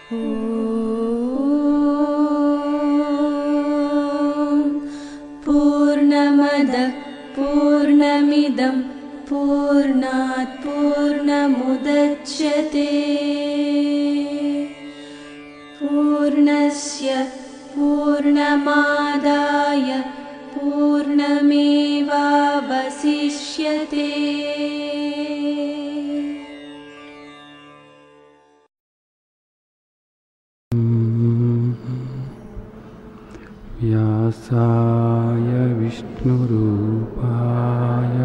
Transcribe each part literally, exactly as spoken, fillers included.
पूर्णमदः पूर्णमिदं पूर्णात् पूर्णमुदच्यते पूर्णस्य पूर्णमादाय पूर्णमेवावशिष्यते। व्यासाय विष्णुरूपाय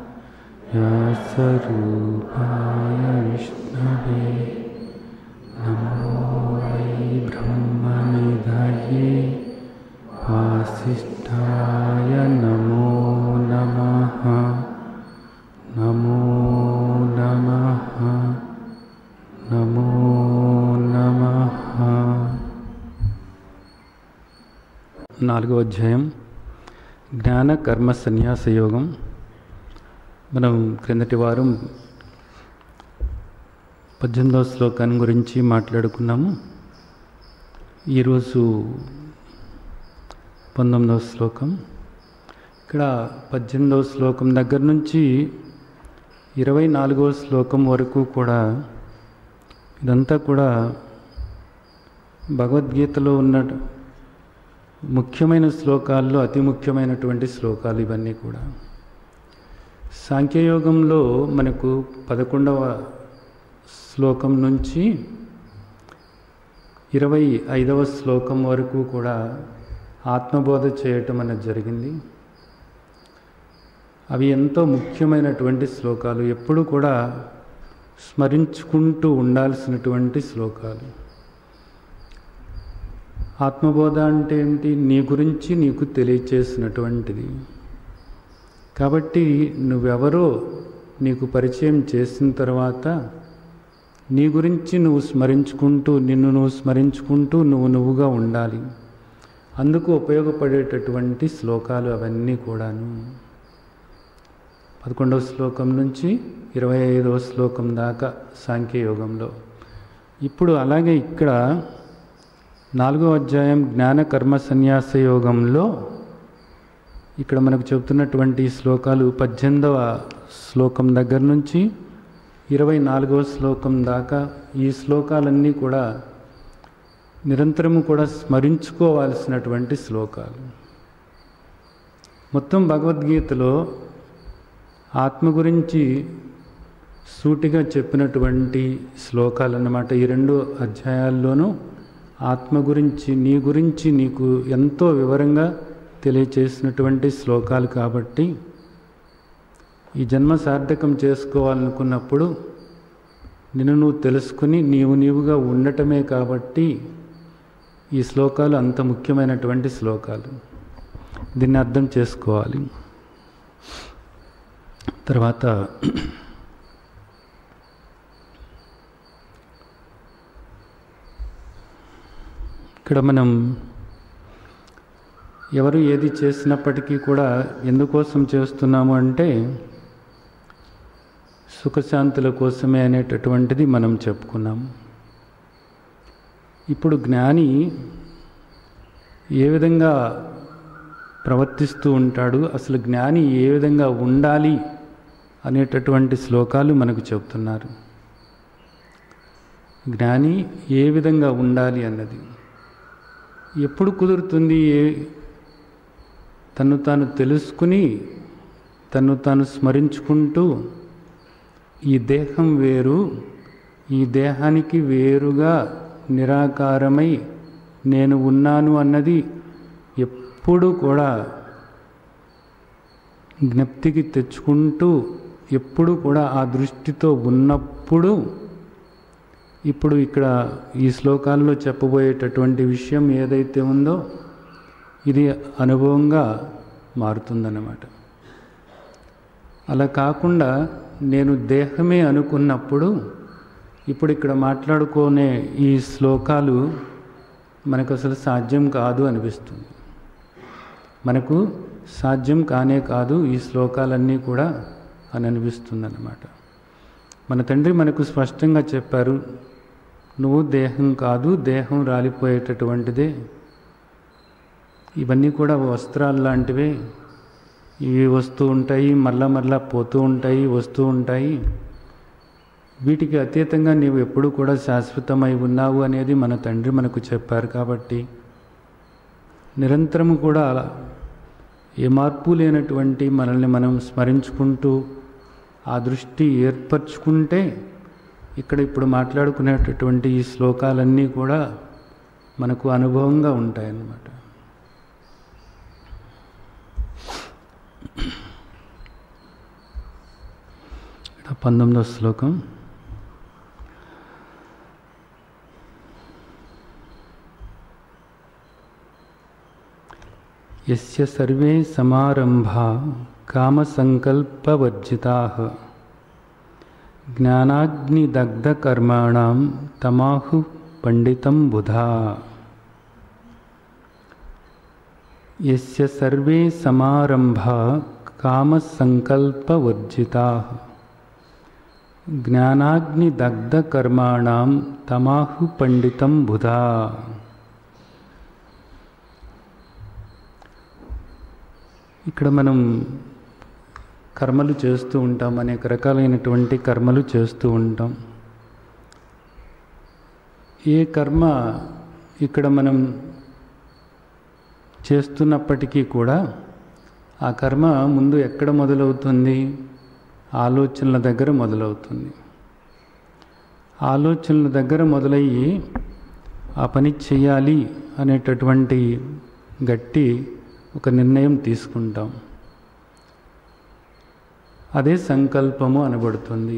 व्यासरूपाय विष्णवे नमो वै ब्रह्मनिधये वासिष्ठाय नमो नमः नमो नमः नमो नमः। నాలుగో అధ్యాయం జ్ఞాన కర్మ సన్యాస యోగం. మనం క్రిందటి వారం పద్దెనిమిదవ శ్లోకాన్ని గురించి మాట్లాడుకున్నాము. ఈరోజు పంతొమ్మిదవ శ్లోకం. ఇక్కడ పద్దెనిమిదవ శ్లోకం దగ్గర నుంచి ఇరవై నాలుగవ శ్లోకం వరకు కూడా ఇదంతా కూడా భగవద్గీతలో ఉన్న ముఖ్యమైన శ్లోకాల్లో అతి ముఖ్యమైనటువంటి శ్లోకాలు ఇవన్నీ కూడా. సాంఖ్యయోగంలో మనకు పదకొండవ శ్లోకం నుంచి ఇరవై ఐదవ శ్లోకం వరకు కూడా ఆత్మబోధ చేయటం అనేది జరిగింది. అవి ఎంతో ముఖ్యమైనటువంటి శ్లోకాలు, ఎప్పుడు కూడా స్మరించుకుంటూ ఉండాల్సినటువంటి శ్లోకాలు. ఆత్మబోధ అంటే ఏమిటి? నీ గురించి నీకు తెలియచేసినటువంటిది. కాబట్టి నువ్వెవరో నీకు పరిచయం చేసిన తర్వాత నీ గురించి నువ్వు స్మరించుకుంటూ నిన్ను నువ్వు స్మరించుకుంటూ నువ్వు నువ్వుగా ఉండాలి. అందుకు ఉపయోగపడేటటువంటి శ్లోకాలు అవన్నీ కూడాను. పదకొండవ శ్లోకం నుంచి ఇరవై ఐదవ శ్లోకం దాకా సాంఖ్యయోగంలో. ఇప్పుడు అలాగే ఇక్కడ నాలుగో అధ్యాయం జ్ఞాన కర్మ సన్యాస యోగంలో ఇక్కడ మనకు చెబుతున్నటువంటి శ్లోకాలు పద్దెనిమిదవ శ్లోకం దగ్గర నుంచి ఇరవై నాలుగవ శ్లోకం దాకా ఈ శ్లోకాలన్నీ కూడా నిరంతరము కూడా స్మరించుకోవాల్సినటువంటి శ్లోకాలు. మొత్తం భగవద్గీతలో ఆత్మ గురించి సూటిగా చెప్పినటువంటి శ్లోకాలు అన్నమాట. ఈ రెండు అధ్యాయాల్లోనూ ఆత్మ గురించి నీ గురించి నీకు ఎంతో వివరంగా తెలియచేసినటువంటి శ్లోకాలు. కాబట్టి ఈ జన్మ సార్థకం చేసుకోవాలనుకున్నప్పుడు నిన్ను నువ్వు తెలుసుకుని నీవు నీవుగా ఉండటమే కాబట్టి ఈ శ్లోకాలు అంత ముఖ్యమైనటువంటి శ్లోకాలు. దీన్ని అర్థం చేసుకోవాలి. తర్వాత ఇక్కడ మనం ఎవరు ఏది చేసినప్పటికీ కూడా ఎందుకోసం చేస్తున్నాము అంటే సుఖశాంతుల కోసమే అనేటటువంటిది మనం చెప్పుకున్నాము. ఇప్పుడు జ్ఞాని ఏ విధంగా ప్రవర్తిస్తూ ఉంటాడు, అసలు జ్ఞాని ఏ విధంగా ఉండాలి అనేటటువంటి శ్లోకాలు మనకు చెప్తున్నారు. జ్ఞాని ఏ విధంగా ఉండాలి అన్నది ఎప్పుడు కుదురుతుంది? ఏ తను తాను తెలుసుకుని తను తాను స్మరించుకుంటూ ఈ దేహం వేరు, ఈ దేహానికి వేరుగా నిరాకారమై నేను ఉన్నాను అన్నది ఎప్పుడు కూడా జ్ఞప్తికి తెచ్చుకుంటూ ఎప్పుడు కూడా ఆ దృష్టితో ఉన్నప్పుడు ఇప్పుడు ఇక్కడ ఈ శ్లోకాల్లో చెప్పబోయేటటువంటి విషయం ఏదైతే ఉందో ఇది అనుభవంగా మారుతుందన్నమాట. అలా కాకుండా నేను దేహమే అనుకున్నప్పుడు ఇప్పుడు ఇక్కడ మాట్లాడుకునే ఈ శ్లోకాలు మనకు అసలు సాధ్యం కాదు అనిపిస్తుంది. మనకు సాధ్యం కానే కాదు ఈ శ్లోకాలన్నీ కూడా అని అనిపిస్తుంది అన్నమాట. మన తండ్రి మనకు స్పష్టంగా చెప్పారు, నువ్వు దేహం కాదు, దేహం రాలిపోయేటటువంటిదే, ఇవన్నీ కూడా వస్త్రాలు లాంటివే, ఇవి వస్తూ ఉంటాయి, మళ్ళా మళ్ళా పోతూ ఉంటాయి, వస్తూ ఉంటాయి, వీటికి అతీతంగా నీవు ఎప్పుడు కూడా శాశ్వతమై ఉన్నావు అనేది మన తండ్రి మనకు చెప్పారు. కాబట్టి నిరంతరము కూడా ఏ మార్పు లేనటువంటి మనల్ని మనం స్మరించుకుంటూ ఆ దృష్టి ఏర్పరచుకుంటే ఇక్కడ ఇప్పుడు మాట్లాడుకునేటటువంటి ఈ శ్లోకాలన్నీ కూడా మనకు అనుభవంగా ఉంటాయన్నమాట. పంతొమ్మిదవ శ్లోకం. యస్య సర్వే సమారంభా కామసంకల్పవర్జితాః జ్ఞానాగ్నిదగ్ధకర్మాణం తమాహు పండితం బుధా. యస్య సర్వే సమారంభా కామసంకల్పవర్జితాః జ్ఞానాగ్నిదగ్ధకర్మాణం తమాహు పండితం బుధా. ఇక్కడ మనం కర్మలు చేస్తూ ఉంటాం, అనేక రకాలైనటువంటి కర్మలు చేస్తూ ఉంటాం. ఏ కర్మ ఇక్కడ మనం చేస్తున్నప్పటికీ కూడా ఆ కర్మ ముందు ఎక్కడ మొదలవుతుంది? ఆలోచనల దగ్గర మొదలవుతుంది. ఆలోచనల దగ్గర మొదలయ్యి ఆ పని చేయాలి అనేటటువంటి గట్టి ఒక నిర్ణయం తీసుకుంటాం. అదే సంకల్పము అనబడుతుంది.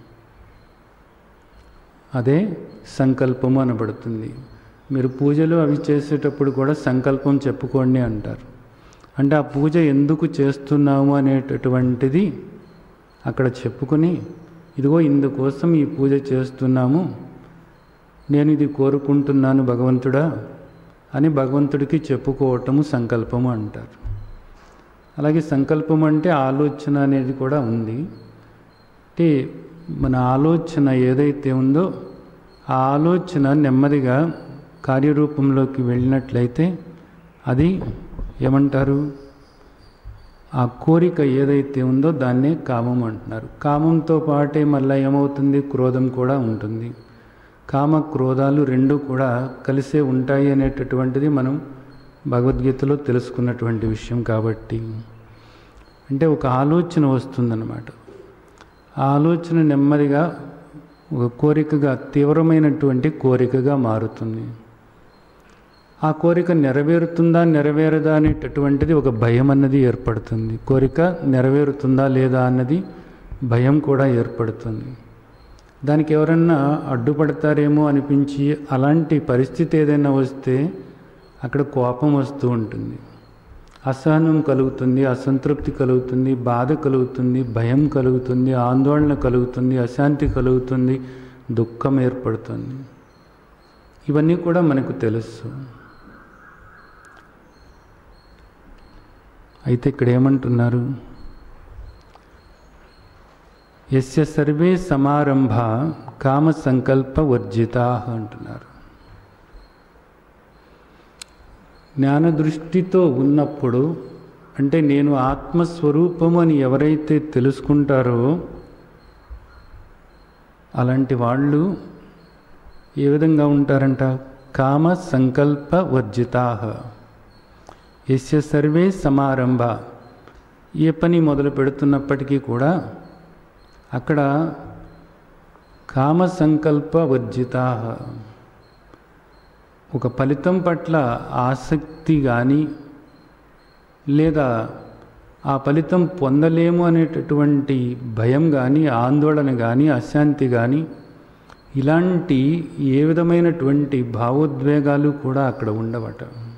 అదే సంకల్పము అనబడుతుంది. మీరు పూజలు అవి చేసేటప్పుడు కూడా సంకల్పం చెప్పుకోండి అంటారు. అంటే ఆ పూజ ఎందుకు చేస్తున్నాము అనేటటువంటిది అక్కడ చెప్పుకొని, ఇదిగో ఇందుకోసం ఈ పూజ చేస్తున్నాము, నేను ఇది కోరుకుంటున్నాను భగవంతుడా అని భగవంతుడికి చెప్పుకోవటము సంకల్పము అంటారు. అలాగే సంకల్పం అంటే ఆలోచన అనేది కూడా ఉంది. అంటే మన ఆలోచన ఏదైతే ఉందో ఆ ఆలోచన నెమ్మదిగా కార్యరూపంలోకి వెళ్ళినట్లయితే అది ఏమంటారు? ఆ కోరిక ఏదైతే ఉందో దాన్నే కామం అంటున్నారు. కామంతో పాటే మళ్ళీ ఏమవుతుంది? క్రోధం కూడా ఉంటుంది. కామ క్రోధాలు రెండు కూడా కలిసే ఉంటాయి అనేటటువంటిది మనం భగవద్గీతలో తెలుసుకున్నటువంటి విషయం. కాబట్టి అంటే ఒక ఆలోచన వస్తుందన్నమాట. ఆ ఆలోచన నెమ్మదిగా ఒక కోరికగా, తీవ్రమైనటువంటి కోరికగా మారుతుంది. ఆ కోరిక నెరవేరుతుందా నెరవేరదా అనేటటువంటిది ఒక భయం అన్నది ఏర్పడుతుంది. కోరిక నెరవేరుతుందా లేదా అన్నది భయం కూడా ఏర్పడుతుంది. దానికి ఎవరన్నా అడ్డుపడతారేమో అనిపించి అలాంటి పరిస్థితి ఏదైనా వస్తే అక్కడ కోపం వస్తూ ఉంటుంది, అసహనం కలుగుతుంది, అసంతృప్తి కలుగుతుంది, బాధ కలుగుతుంది, భయం కలుగుతుంది, ఆందోళన కలుగుతుంది, అశాంతి కలుగుతుంది, దుఃఖం ఏర్పడుతుంది. ఇవన్నీ కూడా మనకు తెలుసు. అయితే ఇక్కడ ఏమంటున్నారు? యస్య సర్వే సమారంభ కామ సంకల్ప వర్జితా అంటున్నారు. జ్ఞాన దృష్టితో ఉన్నప్పుడు, అంటే నేను ఆత్మస్వరూపము అని ఎవరైతే తెలుసుకుంటారో అలాంటి వాళ్ళు ఏ విధంగా ఉంటారంట? కామ సంకల్ప వర్జితా. యస్య సర్వే సమారంభ, ఏ పని మొదలు పెడుతున్నప్పటికీ కూడా అక్కడ కామ సంకల్ప వర్జితా, ఒక ఫలితం పట్ల ఆసక్తి కానీ లేదా ఆ ఫలితం పొందలేము అనేటటువంటి భయం కానీ, ఆందోళన కానీ, అశాంతి కానీ, ఇలాంటి ఏ విధమైనటువంటి భావోద్వేగాలు కూడా అక్కడ ఉండవట.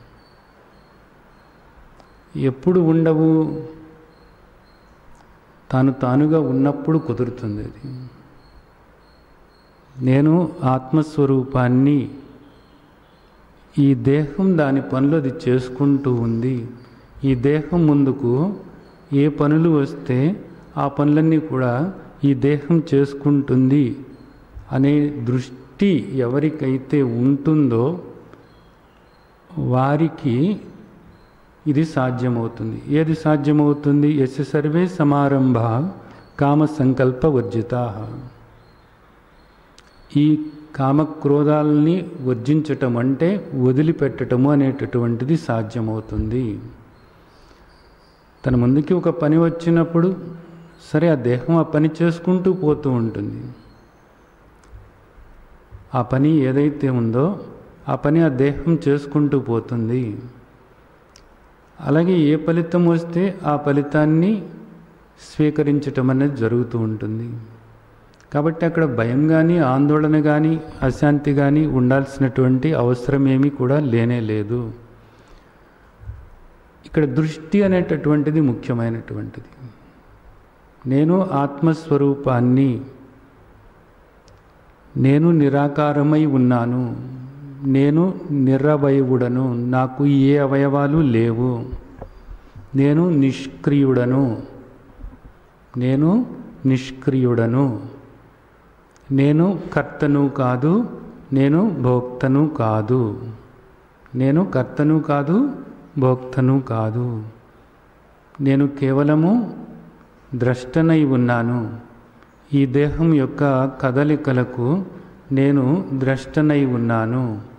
ఎప్పుడు ఉండవు? తాను తానుగా ఉన్నప్పుడు కుదురుతుంది అది. నేను ఆత్మస్వరూపాన్ని, ఈ దేహం దాని పనులు అది చేసుకుంటూ ఉంది, ఈ దేహం ముందుకు ఏ పనులు వస్తే ఆ పనులన్నీ కూడా ఈ దేహం చేసుకుంటుంది అనే దృష్టి ఎవరికైతే ఉంటుందో వారికి ఇది సాధ్యమవుతుంది. ఏది సాధ్యమవుతుంది? యస్య సర్వే సమారంభ కామ సంకల్ప వర్జితా. ఈ కామక్రోధాలని వర్జించటం అంటే వదిలిపెట్టటము అనేటటువంటిది సాధ్యమవుతుంది. తన ముందుకి ఒక పని వచ్చినప్పుడు సరే ఆ దేహం ఆ పని చేసుకుంటూ పోతూ ఉంటుంది. ఆ పని ఏదైతే ఉందో ఆ పని ఆ దేహం చేసుకుంటూ పోతుంది. అలాగే ఏ ఫలితం వస్తే ఆ ఫలితాన్ని స్వీకరించటం అనేది జరుగుతూ ఉంటుంది. కాబట్టి అక్కడ భయం కానీ ఆందోళన కానీ అశాంతి కానీ ఉండాల్సినటువంటి అవసరం ఏమీ కూడా లేనే లేదు. ఇక్కడ దృష్టి అనేటటువంటిది ముఖ్యమైనటువంటిది. నేను ఆత్మస్వరూపాన్ని, నేను నిరాకారమై ఉన్నాను, నేను నిరవయవుడను, నాకు ఏ అవయవాలు లేవు, నేను నిష్క్రియుడను, నేను నిష్క్రియుడను, నేను కర్తను కాదు, నేను భోక్తను కాదు, నేను కర్తను కాదు, భోక్తను కాదు, నేను కేవలము ద్రష్టనై ఉన్నాను. ఈ దేహం యొక్క కదలికలకు నేను ద్రష్టనై ఉన్నాను.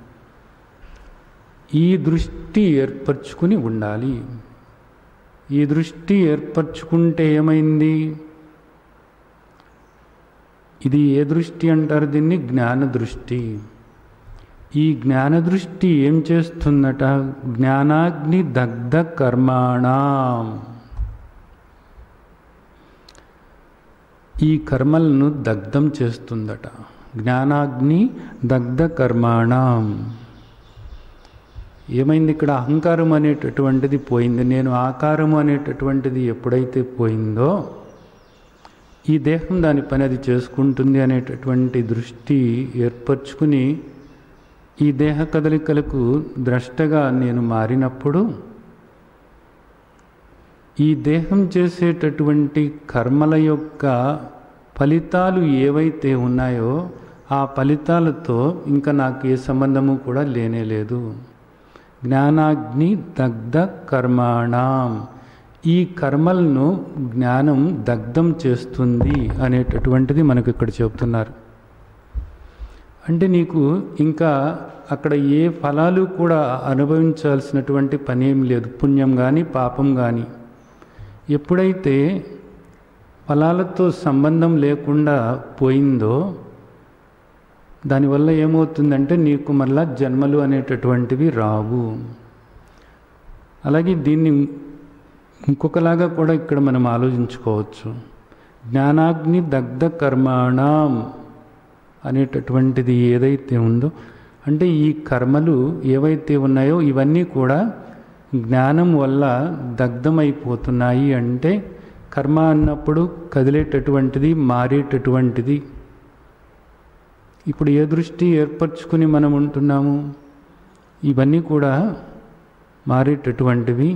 ఈ దృష్టి ఏర్పరచుకుని ఉండాలి. ఈ దృష్టి ఏర్పరచుకుంటే ఏమైంది? ఇది ఏ దృష్టి అంటారు? దీన్ని జ్ఞాన దృష్టి. ఈ జ్ఞాన దృష్టి ఏం చేస్తుందట? జ్ఞానాగ్ని దగ్ధ కర్మాణం. ఈ కర్మలను దగ్ధం చేస్తుందట. జ్ఞానాగ్ని దగ్ధ కర్మాణం. ఏమైంది ఇక్కడ? అహంకారం అనేటటువంటిది పోయింది. నేను ఆకారము అనేటటువంటిది ఎప్పుడైతే పోయిందో ఈ దేహం దాని పని అది చేసుకుంటుంది అనేటటువంటి దృష్టి ఏర్పరచుకుని ఈ దేహ కదలికలకు ద్రష్టగా నేను మారినప్పుడు ఈ దేహం చేసేటటువంటి కర్మల యొక్క ఫలితాలు ఏవైతే ఉన్నాయో ఆ ఫలితాలతో ఇంకా నాకు ఏ సంబంధము కూడా లేనే లేదు. జ్ఞానాగ్ని దగ్ధ కర్మాణం. ఈ కర్మలను జ్ఞానం దగ్ధం చేస్తుంది అనేటటువంటిది మనకు ఇక్కడ చెబుతున్నారు. అంటే నీకు ఇంకా అక్కడ ఏ ఫలాలు కూడా అనుభవించాల్సినటువంటి పని ఏం లేదు. పుణ్యం కానీ పాపం కానీ ఎప్పుడైతే ఫలాలతో సంబంధం లేకుండా పోయిందో దానివల్ల ఏమవుతుందంటే నీకు మళ్ళా జన్మలు అనేటటువంటివి రావు. అలాగే దీన్ని ఇంకొకలాగా కూడా ఇక్కడ మనం ఆలోచించుకోవచ్చు. జ్ఞానాగ్ని దగ్ధ కర్మాణం అనేటటువంటిది ఏదైతే ఉందో అంటే ఈ కర్మలు ఏవైతే ఉన్నాయో ఇవన్నీ కూడా జ్ఞానం వల్ల దగ్ధమైపోతున్నాయి. అంటే కర్మ అన్నప్పుడు కదిలేటటువంటిది, మారేటటువంటిది. ఇప్పుడు ఏ దృష్టి ఏర్పరచుకుని మనం ఉంటున్నాము? ఇవన్నీ కూడా మారేటటువంటివి.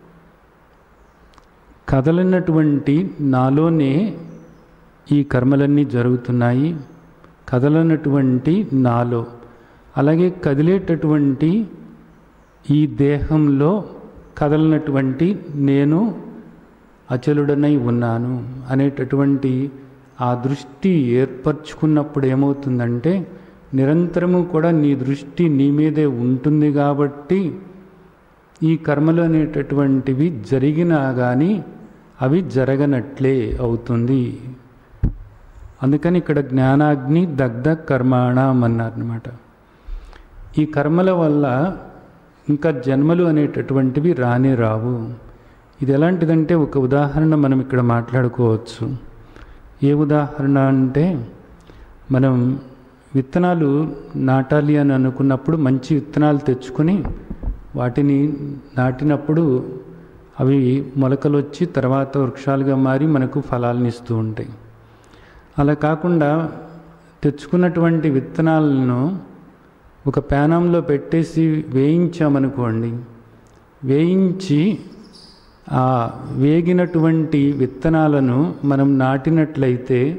కదలనటువంటి నాలోనే ఈ కర్మలన్నీ జరుగుతున్నాయి. కదలనటువంటి నాలో, అలాగే కదిలేటటువంటి ఈ దేహంలో కదలనటువంటి నేను అచలుడనై ఉన్నాను అనేటటువంటి ఆ దృష్టి ఏర్పరచుకున్నప్పుడు ఏమవుతుందంటే నిరంతరము కూడా నీ దృష్టి నీ మీదే ఉంటుంది. కాబట్టి ఈ కర్మలు అనేటటువంటివి జరిగినా కానీ అవి జరగనట్లే అవుతుంది. అందుకని ఇక్కడ జ్ఞానాగ్ని దగ్ధ కర్మాణం అన్నారన్నమాట. ఈ కర్మల వల్ల ఇంకా జన్మలు అనేటటువంటివి రానే రావు. ఇది ఎలాంటిదంటే ఒక ఉదాహరణ మనం ఇక్కడ మాట్లాడుకోవచ్చు. ఏ ఉదాహరణ అంటే మనం విత్తనాలు నాటాలి అని అనుకున్నప్పుడు మంచి విత్తనాలు తెచ్చుకొని వాటిని నాటినప్పుడు అవి మొలకలు వచ్చి తర్వాత వృక్షాలుగా మారి మనకు ఫలాలను ఇస్తూ ఉంటాయి. అలా కాకుండా తెచ్చుకున్నటువంటి విత్తనాలను ఒక ప్యానంలో పెట్టేసి వేయించామనుకోండి, వేయించి ఆ వేగినటువంటి విత్తనాలను మనం నాటినట్లయితే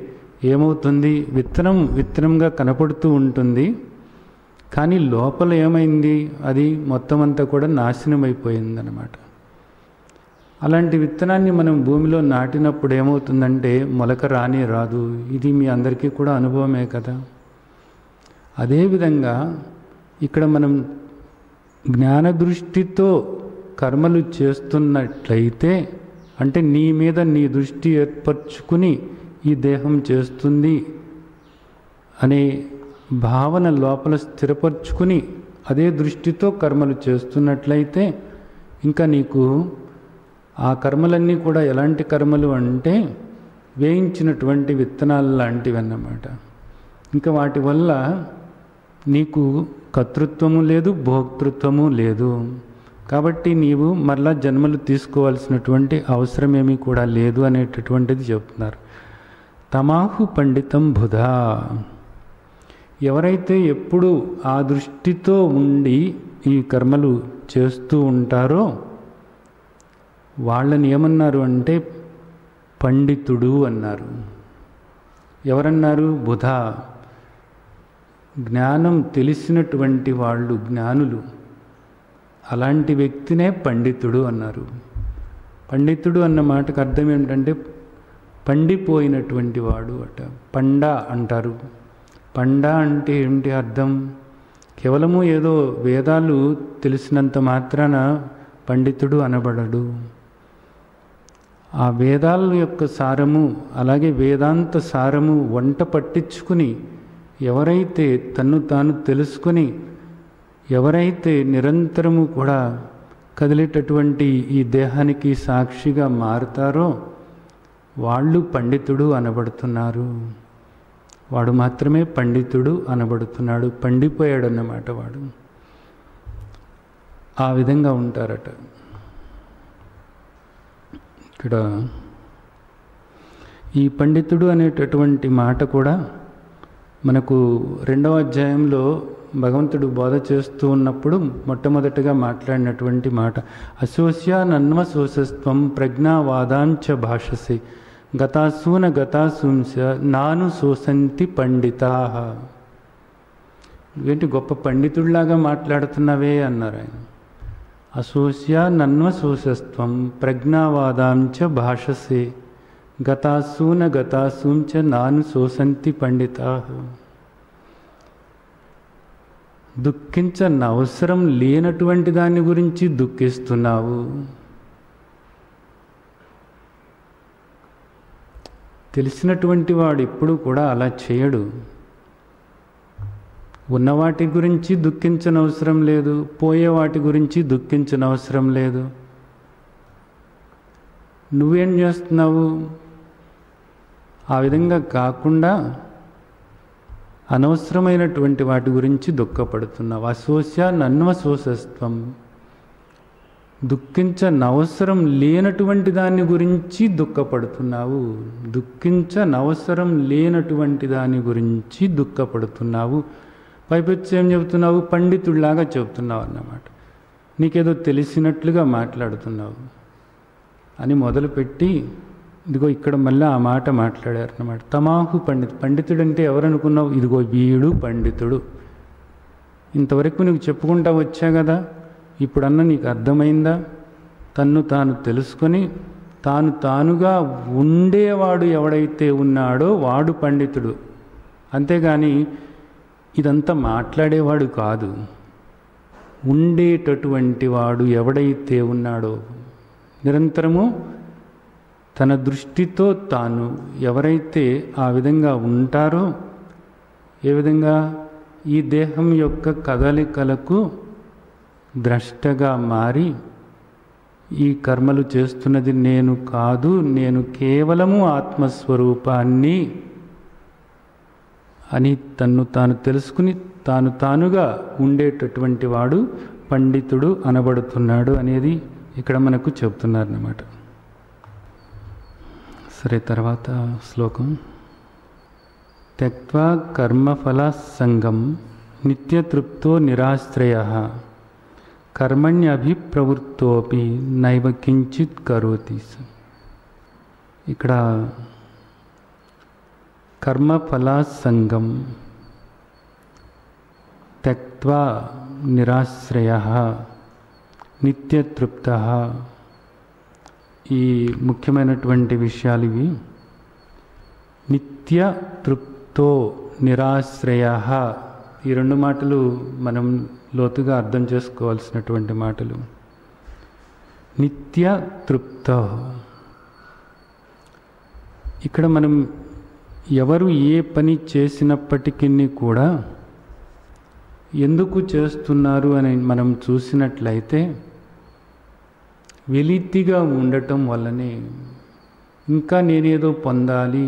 ఏమవుతుంది, విత్తనం విత్తనంగా కనపడుతూ ఉంటుంది, కానీ లోపల ఏమైంది, అది మొత్తం అంతా కూడా నాశనం అయిపోయిందన్నమాట. అలాంటి విత్తనాన్ని మనం భూమిలో నాటినప్పుడు ఏమవుతుందంటే మొలక రాని రాదు. ఇది మీ అందరికీ కూడా అనుభవమే కదా. అదేవిధంగా ఇక్కడ మనం జ్ఞాన దృష్టితో కర్మలు చేస్తున్నట్లయితే, అంటే నీ మీద నీ దృష్టి ఏర్పరచుకుని ఈ దేహం చేస్తుంది అనే భావన లోపల స్థిరపరచుకుని అదే దృష్టితో కర్మలు చేస్తున్నట్లయితే, ఇంకా నీకు ఆ కర్మలన్నీ కూడా ఎలాంటి కర్మలు అంటే వేయించినటువంటి విత్తనాలు లాంటివి అన్నమాట. ఇంకా వాటి వల్ల నీకు కర్తృత్వము లేదు, భోక్తృత్వము లేదు. కాబట్టి నీవు మరలా జన్మలు తీసుకోవాల్సినటువంటి అవసరమేమీ కూడా లేదు అనేటటువంటిది చెప్తున్నారు. తమాహు పండితం బుధా, ఎవరైతే ఎప్పుడు ఆ దృష్టితో ఉండి ఈ కర్మలు చేస్తూ ఉంటారో వాళ్ళని ఏమన్నారు అంటే పండితుడు అన్నారు. ఎవరన్నారు? బుధ, జ్ఞానం తెలిసినటువంటి వాళ్ళు, జ్ఞానులు. అలాంటి వ్యక్తినే పండితుడు అన్నారు. పండితుడు అన్న మాటకు అర్థం ఏంటంటే పండిపోయినటువంటి వాడు అట. పండ అంటారు. పండ అంటే ఏంటి అర్థం? కేవలము ఏదో వేదాలు తెలిసినంత మాత్రాన పండితుడు అనబడడు. ఆ వేదాల యొక్క సారము, అలాగే వేదాంత సారము వంట పట్టించుకుని ఎవరైతే తన్ను తాను తెలుసుకుని, ఎవరైతే నిరంతరము కూడా కదిలేటటువంటి ఈ దేహానికి సాక్షిగా మారుతారో వాళ్ళు పండితుడు అనబడుతున్నారు. వాడు మాత్రమే పండితుడు అనబడుతున్నాడు. పండిపోయాడు అన్నమాట వాడు. ఆ విధంగా ఉంటారట. ఇక్కడ ఈ పండితుడు అనేటటువంటి మాట కూడా మనకు రెండవ అధ్యాయంలో భగవంతుడు బోధ చేస్తూ ఉన్నప్పుడు మొట్టమొదటిగా మాట్లాడినటువంటి మాట, అశోస్య నన్వశోషస్త్వం ప్రజ్ఞావాదాంచ భాషసి గతాసూన గతాసూంశ నాను శోషంతి పండితా. ఏంటి గొప్ప పండితుడిలాగా మాట్లాడుతున్నవే అన్నారు ఆయన. అశోస్య నన్వశోషస్త్వం ప్రజ్ఞావాదాంచ భాషసే గతాసూన గతాసూంచ నాను శోషంతి పండితా. దుఃఖించనవసరం లేనటువంటి దాని గురించి దుఃఖిస్తున్నావు. తెలిసినటువంటి వాడు ఎప్పుడు కూడా అలా చేయడు. ఉన్న వాటి గురించి దుఃఖించనవసరం లేదు, పోయే వాటి గురించి దుఃఖించనవసరం లేదు. నువ్వేం చేస్తున్నావు? ఆ విధంగా కాకుండా అనవసరమైనటువంటి వాటి గురించి దుఃఖపడుతున్నావు. అశోస్య నన్వశోషస్త్వం, దుఃఖించనవసరం లేనటువంటి దాని గురించి దుఃఖపడుతున్నావు. దుఃఖించనవసరం లేనటువంటి దాని గురించి దుఃఖపడుతున్నావు. పైపెచ్చి ఏం చెబుతున్నావు? పండితుడిలాగా చెబుతున్నావు అన్నమాట. నీకేదో తెలిసినట్లుగా మాట్లాడుతున్నావు అని మొదలుపెట్టి ఇదిగో ఇక్కడ మళ్ళీ ఆ మాట మాట్లాడారు అన్నమాట. తమాహు పండిత్ పండితుడు అంటే ఎవరనుకున్నావు? ఇదిగో వీడు పండితుడు. ఇంతవరకు నీకు చెప్పుకుంటా వచ్చా కదా, ఇప్పుడన్నా నీకు అర్థమైందా? తన్ను తాను తెలుసుకొని తాను తానుగా ఉండేవాడు ఎవడైతే ఉన్నాడో వాడు పండితుడు. అంతేగాని ఇదంతా మాట్లాడేవాడు కాదు. ఉండేటటువంటి వాడు ఎవడైతే ఉన్నాడో, నిరంతరము తన దృష్టితో తాను ఎవరైతే ఆ విధంగా ఉంటారో, ఏ విధంగా ఈ దేహం యొక్క కదలికలకు ద్రష్టగా మారి ఈ కర్మలు చేస్తున్నది నేను కాదు, నేను కేవలము ఆత్మస్వరూపాన్ని అని తన్ను తాను తెలుసుకుని తాను తానుగా ఉండేటటువంటి వాడు పండితుడు అనబడుతున్నాడు అనేది ఇక్కడ మనకు చెప్తున్నారు అన్నమాట. సరే, తర్వాత శ్లోకం. త్యక్త్వా కర్మఫల సంగం నిత్యతృప్తో నిరాశ్రయ కర్మణ్యభిప్రవృత్తోపి నైవ కించిత్ కరోతి. ఇక్కడ కర్మఫలాసంగం త్యక్త్వా నిరాశ్రయః నిత్యతృప్తః. ఈ ముఖ్యమైనటువంటి విషయాలు ఇవి. నిత్యతృప్తో నిరాశ్రయః, ఈ రెండు మాటలు మనం లోతుగా అర్థం చేసుకోవాల్సినటువంటి మాటలు. నిత్యతృప్త, ఇక్కడ మనం ఎవరు ఏ పని చేసినప్పటికీ కూడా ఎందుకు చేస్తున్నారు అని మనం చూసినట్లయితే వెలితిగా ఉండటం వల్లనే. ఇంకా నేనేదో పొందాలి,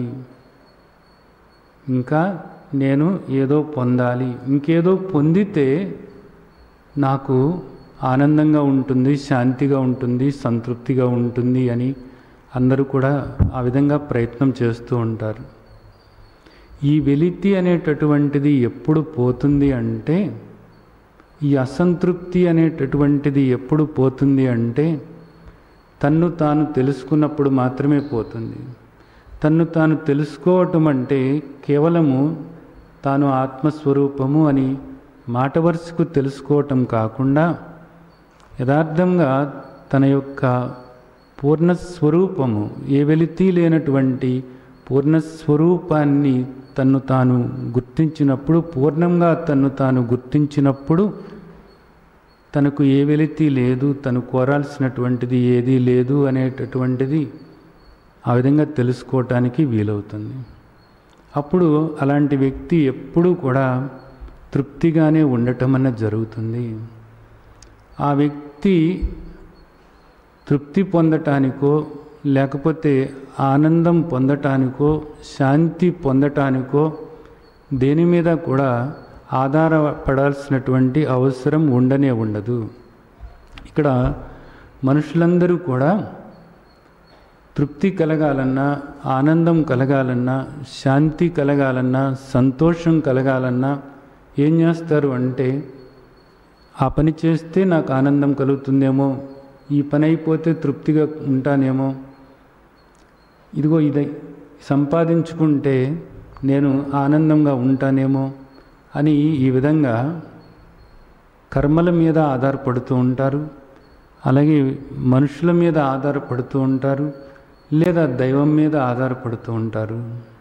ఇంకా నేను ఏదో పొందాలి, ఇంకేదో పొందితే నాకు ఆనందంగా ఉంటుంది, శాంతిగా ఉంటుంది, సంతృప్తిగా ఉంటుంది అని అందరూ కూడా ఆ విధంగా ప్రయత్నం చేస్తూ ఉంటారు. ఈ వెలితి అనేటటువంటిది ఎప్పుడు పోతుంది అంటే, ఈ అసంతృప్తి అనేటటువంటిది ఎప్పుడు పోతుంది అంటే తన్ను తాను తెలుసుకున్నప్పుడు మాత్రమే పోతుంది. తన్ను తాను తెలుసుకోవటం అంటే కేవలము తాను ఆత్మస్వరూపము అని మాట వరుసకు తెలుసుకోవటం కాకుండా యథార్థంగా తన యొక్క పూర్ణస్వరూపము, ఏ వెలితి లేనటువంటి పూర్ణస్వరూపాన్ని తన్ను తాను గుర్తించినప్పుడు, పూర్ణంగా తన్ను తాను గుర్తించినప్పుడు తనకు ఏ వెలితి లేదు, తను కోరాల్సినటువంటిది ఏదీ లేదు అనేటటువంటిది ఆ విధంగా తెలుసుకోవటానికి వీలవుతుంది. అప్పుడు అలాంటి వ్యక్తి ఎప్పుడూ కూడా తృప్తిగానే ఉండటం అన్నది జరుగుతుంది. ఆ వ్యక్తి తృప్తి పొందటానికో లేకపోతే ఆనందం పొందటానికో శాంతి పొందటానికో దేని మీద కూడా ఆధారపడాల్సినటువంటి అవసరం ఉండనే ఉండదు. ఇక్కడ మనుషులందరూ కూడా తృప్తి కలగాలన్నా, ఆనందం కలగాలన్నా, శాంతి కలగాలన్నా, సంతోషం కలగాలన్నా ఏం చేస్తారు అంటే, ఆ పని చేస్తే నాకు ఆనందం కలుగుతుందేమో, ఈ పని అయిపోతే తృప్తిగా ఉంటానేమో, ఇదిగో ఇది సంపాదించుకుంటే నేను ఆనందంగా ఉంటానేమో అని ఈ విధంగా కర్మల మీద ఆధారపడుతూ ఉంటారు. అలాగే మనుషుల మీద ఆధారపడుతూ ఉంటారు, లేదా దైవం మీద ఆధారపడుతూ ఉంటారు.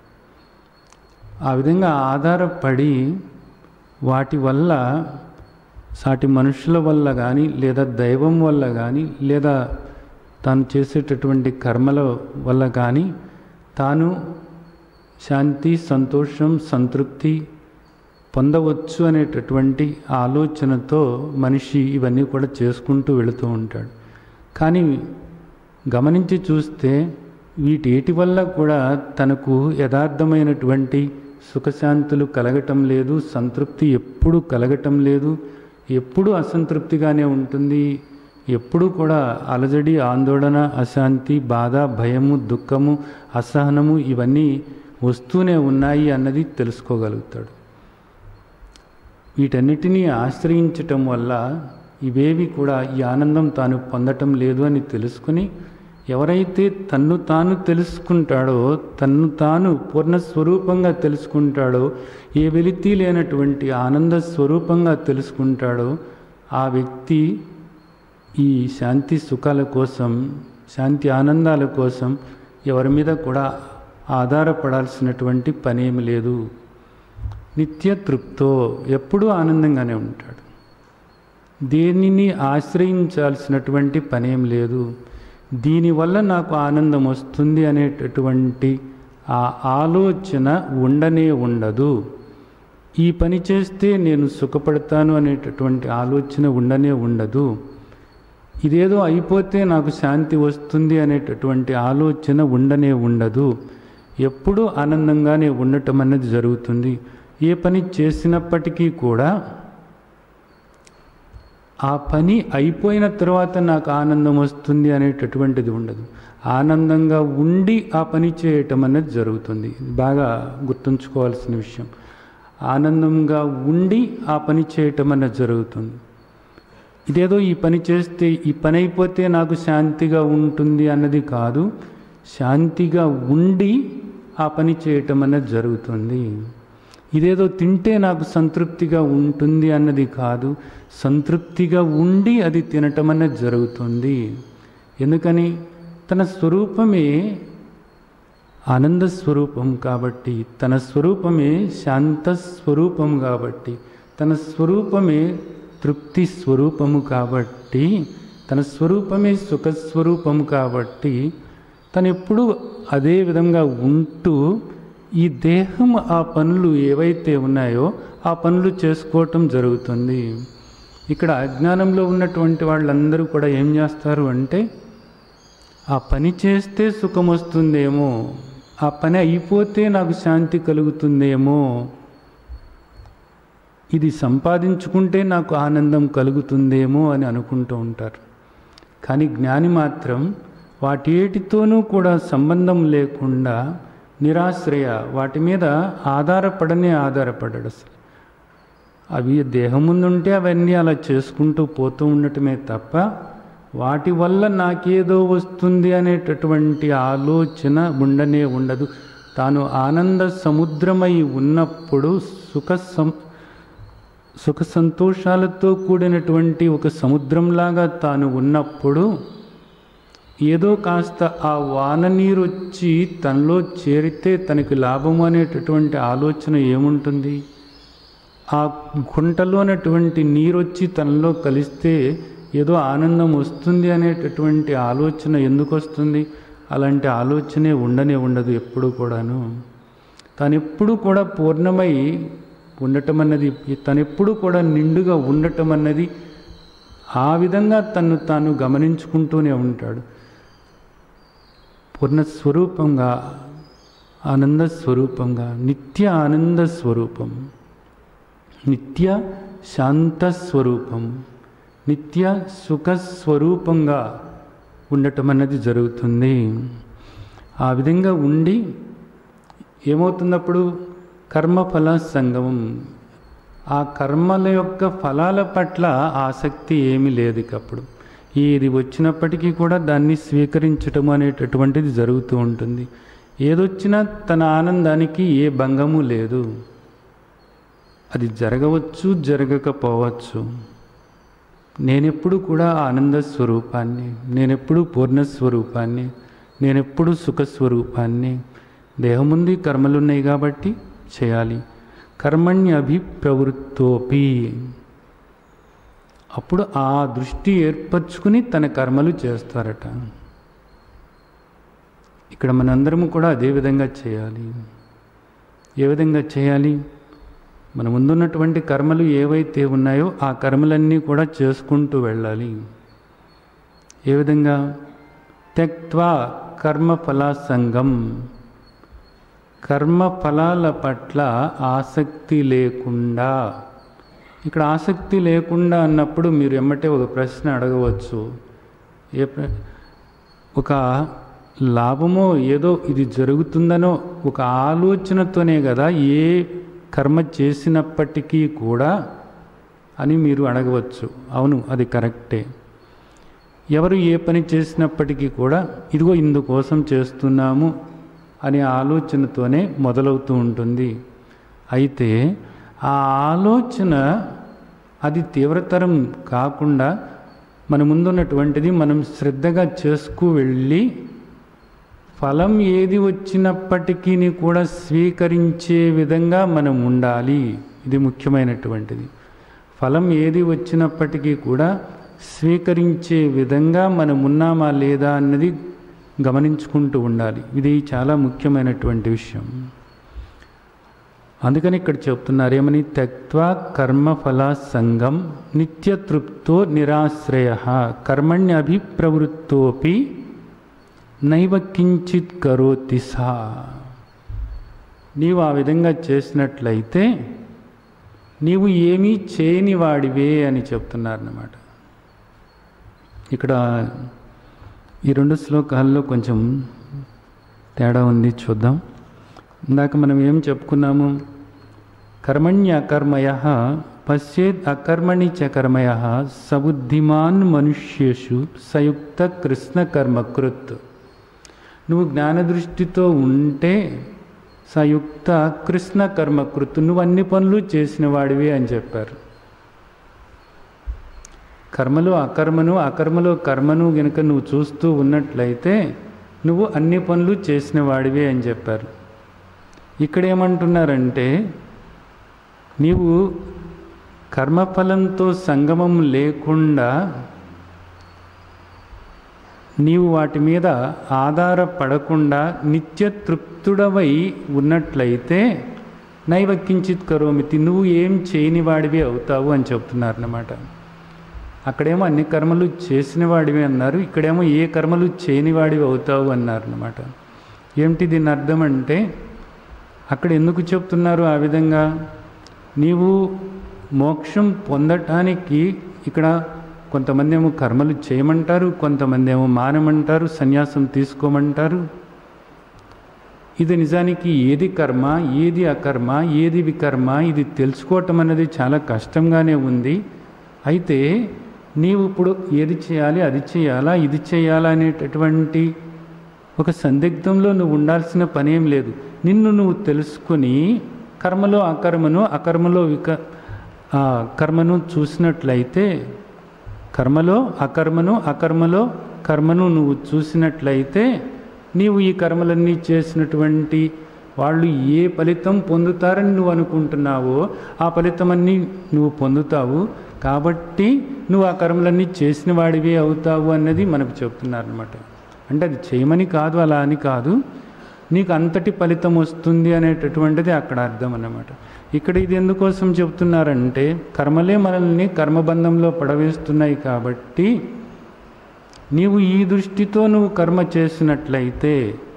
ఆ విధంగా ఆధారపడి వాటి వల్ల, సాటి మనుషుల వల్ల కానీ, లేదా దైవం వల్ల కానీ, లేదా తాను చేసేటటువంటి కర్మల వల్ల కానీ తాను శాంతి, సంతోషం, సంతృప్తి పొందవచ్చు అనేటటువంటి ఆలోచనతో మనిషి ఇవన్నీ కూడా చేసుకుంటూ వెళుతూ ఉంటాడు. కానీ గమనించి చూస్తే వీటేటి వల్ల కూడా తనకు యథార్థమైనటువంటి సుఖశాంతులు కలగటం లేదు, సంతృప్తి ఎప్పుడూ కలగటం లేదు, ఎప్పుడూ అసంతృప్తిగానే ఉంటుంది. ఎప్పుడూ కూడా అలజడి, ఆందోళన, అశాంతి, బాధ, భయము, దుఃఖము, అసహనము ఇవన్నీ వస్తూనే ఉన్నాయి అన్నది తెలుసుకోగలుగుతాడు. వీటన్నిటినీ ఆశ్రయించటం వల్ల ఇవేవి కూడా ఈ ఆనందం తాను పొందటం లేదు అని తెలుసుకుని, ఎవరైతే తన్ను తాను తెలుసుకుంటాడో, తన్ను తాను పూర్ణస్వరూపంగా తెలుసుకుంటాడో, ఏ వెలితి లేనటువంటి ఆనంద స్వరూపంగా తెలుసుకుంటాడో, ఆ వ్యక్తి ఈ శాంతి సుఖాల కోసం, శాంతి ఆనందాల కోసం ఎవరి మీద కూడా ఆధారపడాల్సినటువంటి పనేమి లేదు. నిత్యతృప్తో, ఎప్పుడూ ఆనందంగానే ఉంటాడు. దేనిని ఆశ్రయించాల్సినటువంటి పనేం లేదు. దీనివల్ల నాకు ఆనందం వస్తుంది అనేటటువంటి ఆ ఆలోచన ఉండనే ఉండదు. ఈ పని చేస్తే నేను సుఖపడతాను అనేటటువంటి ఆలోచన ఉండనే ఉండదు. ఇదేదో అయిపోతే నాకు శాంతి వస్తుంది అనేటటువంటి ఆలోచన ఉండనే ఉండదు. ఎప్పుడూ ఆనందంగానే ఉండటం అనేది జరుగుతుంది. ఏ పని చేసినప్పటికీ కూడా ఆ పని అయిపోయిన తర్వాత నాకు ఆనందం వస్తుంది అనేటటువంటిది ఉండదు. ఆనందంగా ఉండి ఆ పని చేయటం అనేది జరుగుతుంది. బాగా గుర్తుంచుకోవాల్సిన విషయం. ఆనందంగా ఉండి ఆ పని చేయటం అనేది జరుగుతుంది. ఇదేదో ఈ పని చేస్తే ఈ పని అయిపోతే నాకు శాంతిగా ఉంటుంది అన్నది కాదు. శాంతిగా ఉండి ఆ పని చేయటం అన్నది జరుగుతుంది. ఇదేదో తింటే నాకు సంతృప్తిగా ఉంటుంది అన్నది కాదు, సంతృప్తిగా ఉండి అది తినటం అన్నది జరుగుతుంది. ఎందుకని? తన స్వరూపమే ఆనంద స్వరూపం కాబట్టి, తన స్వరూపమే శాంత స్వరూపం కాబట్టి, తన స్వరూపమే తృప్తి స్వరూపము కాబట్టి, తన స్వరూపమే సుఖస్వరూపం కాబట్టి, తను ఎప్పుడు అదే విధంగా ఉంటూ ఈ దేహం ఆ పనులు ఏవైతే ఉన్నాయో ఆ పనులు చేసుకోవటం జరుగుతుంది. ఇక్కడ అజ్ఞానంలో ఉన్నటువంటి వాళ్ళందరూ కూడా ఏం చేస్తారు అంటే, ఆ పని చేస్తే సుఖం వస్తుందేమో, ఆ పని అయిపోతే నాకు శాంతి కలుగుతుందేమో, ఇది సంపాదించుకుంటే నాకు ఆనందం కలుగుతుందేమో అని అనుకుంటూ ఉంటారు. కానీ జ్ఞాని మాత్రం వాటేటితోనూ కూడా సంబంధం లేకుండా నిరాశ్రయ, వాటి మీద ఆధారపడనే ఆధారపడడు. అసలు అవి దేహం ముందుంటే అవన్నీ అలా చేసుకుంటూ పోతూ ఉండటమే తప్ప వాటి వల్ల నాకేదో వస్తుంది అనేటటువంటి ఆలోచన ఉండనే ఉండదు. తాను ఆనంద సముద్రమై ఉన్నప్పుడు సుఖ సం సుఖ సంతోషాలతో కూడినటువంటి ఒక సముద్రంలాగా తాను ఉన్నప్పుడు ఏదో కాస్త ఆ వాన నీరు వచ్చి తనలో చేరితే తనకి లాభం అనేటటువంటి ఆలోచన ఏముంటుంది? ఆ గుంటలోనటువంటి నీరు వచ్చి తనలో కలిస్తే ఏదో ఆనందం వస్తుంది అనేటటువంటి ఆలోచన ఎందుకు వస్తుంది? అలాంటి ఆలోచనే ఉండనే ఉండదు ఎప్పుడు కూడాను. తనెప్పుడు కూడా పూర్ణమై ఉండటం అన్నది, తనెప్పుడు కూడా నిండుగా ఉండటం అన్నది, ఆ విధంగా తను తాను గమనించుకుంటూనే ఉంటాడు. పూర్ణస్వరూపంగా, ఆనంద స్వరూపంగా, నిత్య ఆనంద స్వరూపం, నిత్య శాంత స్వరూపం, నిత్య సుఖస్వరూపంగా ఉండటం అన్నది జరుగుతుంది. ఆ విధంగా ఉండి ఏమవుతున్నప్పుడు కర్మఫల సంగమం, ఆ కర్మల యొక్క ఫలాల పట్ల ఆసక్తి ఏమీ లేదు. ఇకప్పుడు ఏది వచ్చినప్పటికీ కూడా దాన్ని స్వీకరించటం అనేటటువంటిది జరుగుతూ ఉంటుంది. ఏదొచ్చినా తన ఆనందానికి ఏ భంగము లేదు. అది జరగవచ్చు, జరగకపోవచ్చు. నేనెప్పుడు కూడా ఆనంద స్వరూపాన్ని, నేనెప్పుడు పూర్ణస్వరూపాన్ని, నేనెప్పుడు సుఖస్వరూపాన్ని. దేహం ఉంది, కర్మలు ఉన్నాయి కాబట్టి చేయాలి. కర్మణ్యభిప్రవృత్తోపి, అప్పుడు ఆ దృష్టి ఏర్పరచుకుని తన కర్మలు చేస్తారట. ఇక్కడ మనందరము కూడా అదే విధంగా చేయాలి. ఏ విధంగా చేయాలి? మన ముందున్నటువంటి కర్మలు ఏవైతే ఉన్నాయో ఆ కర్మలన్నీ కూడా చేసుకుంటూ వెళ్ళాలి. ఏ విధంగా? త్యక్త్వా కర్మఫలాసంగం, కర్మఫలాల పట్ల ఆసక్తి లేకుండా. ఇక్కడ ఆసక్తి లేకుండా అన్నప్పుడు మీరు ఎమ్మటే ఒక ప్రశ్న అడగవచ్చు. ఏ ప్ర ఒక లాభమో ఏదో ఇది జరుగుతుందనో ఒక ఆలోచనతోనే కదా ఏ కర్మ చేసినప్పటికీ కూడా అని మీరు అడగవచ్చు. అవును, అది కరెక్టే. ఎవరు ఏ పని చేసినప్పటికీ కూడా ఇదిగో ఇందుకోసం చేస్తున్నాము అనే ఆలోచనతోనే మొదలవుతూ ఉంటుంది. అయితే ఆ ఆలోచన అది తీవ్రతరం కాకుండా మన ముందున్నటువంటిది మనం శ్రద్ధగా చేసుకు వెళ్ళి ఫలం ఏది వచ్చినప్పటికీ కూడా స్వీకరించే విధంగా మనం ఉండాలి. ఇది ముఖ్యమైనటువంటిది. ఫలం ఏది వచ్చినప్పటికీ కూడా స్వీకరించే విధంగా మనం ఉన్నామా లేదా అన్నది గమనించుకుంటూ ఉండాలి. ఇది చాలా ముఖ్యమైనటువంటి విషయం. అందుకని ఇక్కడ చెప్తున్నారు ఏమని? త్యక్త్వా కర్మఫల సంగం నిత్యతృప్తో నిరాశ్రయ కర్మణ్యభిప్రవృత్తోపి నైవ కించిత్ కరోతి సా. నీవు ఆ విధంగా చేసినట్లయితే నీవు ఏమీ చేయని వాడివే అని చెప్తున్నారన్నమాట. ఇక్కడ ఈ రెండు శ్లోకాల్లో కొంచెం తేడా ఉంది, చూద్దాం. ఇందాక మనం ఏం చెప్పుకున్నాము? కర్మణ్య అకర్మయ పశ్యేద్ అకర్మణి చ కర్మయ సబుద్ధిమాన్ మనుష్యేషు సయుక్త కృష్ణ కర్మకృత్. నువ్వు జ్ఞానదృష్టితో ఉంటే సయుక్త కృష్ణ కర్మకృతు, నువ్వు అన్ని పనులు చేసిన వాడివి అని చెప్పారు. కర్మలో అకర్మను, అకర్మలో కర్మను గనుక నువ్వు చూస్తూ ఉన్నట్లయితే నువ్వు అన్ని పనులు చేసిన వాడివి అని చెప్పారు. ఇక్కడ ఏమంటున్నారంటే నీవు కర్మఫలంతో సంగమం లేకుండా నీవు వాటి మీద ఆధారపడకుండా నిత్య తృప్తుడవై ఉన్నట్లయితే నైవ కించిత్ కరోమితి, నువ్వు ఏం చేయని వాడివి అవుతావు అని చెప్తున్నారన్నమాట. అక్కడేమో అన్ని కర్మలు చేసిన వాడివి అన్నారు, ఇక్కడేమో ఏ కర్మలు చేయని వాడివి అవుతావు అన్నారన్నమాట. ఏమిటి దీని అర్థం అంటే అక్కడ ఎందుకు చెప్తున్నారు ఆ విధంగా? నీవు మోక్షం పొందటానికి ఇక్కడ కొంతమంది ఏమో కర్మలు చేయమంటారు, కొంతమంది ఏమో మానమంటారు, సన్యాసం తీసుకోమంటారు. ఇది నిజానికి ఏది కర్మ, ఏది అకర్మ, ఏది వికర్మ, ఇది తెలుసుకోవటం అనేది చాలా కష్టంగానే ఉంది. అయితే నీవు ఇప్పుడు ఏది చేయాలి, అది చేయాలా, ఇది చేయాలా అనేటటువంటి ఒక సందిగ్ధంలో నువ్వు ఉండాల్సిన పనేం లేదు. నిన్ను నువ్వు తెలుసుకొని కర్మలో అకర్మను, అకర్మలో విక కర్మను చూసినట్లయితే, కర్మలో అకర్మను, అకర్మలో కర్మను నువ్వు చూసినట్లయితే నీవు ఈ కర్మలన్నీ చేసినటువంటి వాళ్ళు ఏ ఫలితం పొందుతారని నువ్వు అనుకుంటున్నావో ఆ ఫలితమన్నీ నువ్వు పొందుతావు. కాబట్టి నువ్వు ఆ కర్మలన్నీ చేసిన వాడివి అవుతావు అన్నది మనకు చెప్తున్నారనమాట. అంటే అది చేయమని కాదు, అలా అని కాదు, నీకు అంతటి ఫలితం వస్తుంది అనేటటువంటిది అక్కడ అర్థం అన్నమాట. ఇక్కడ ఇది ఎందుకోసం చెప్తున్నారంటే కర్మలే మనల్ని కర్మబంధంలో పడవేస్తున్నాయి. కాబట్టి నీవు ఈ దృష్టితో నువ్వు కర్మ చేసినట్లయితే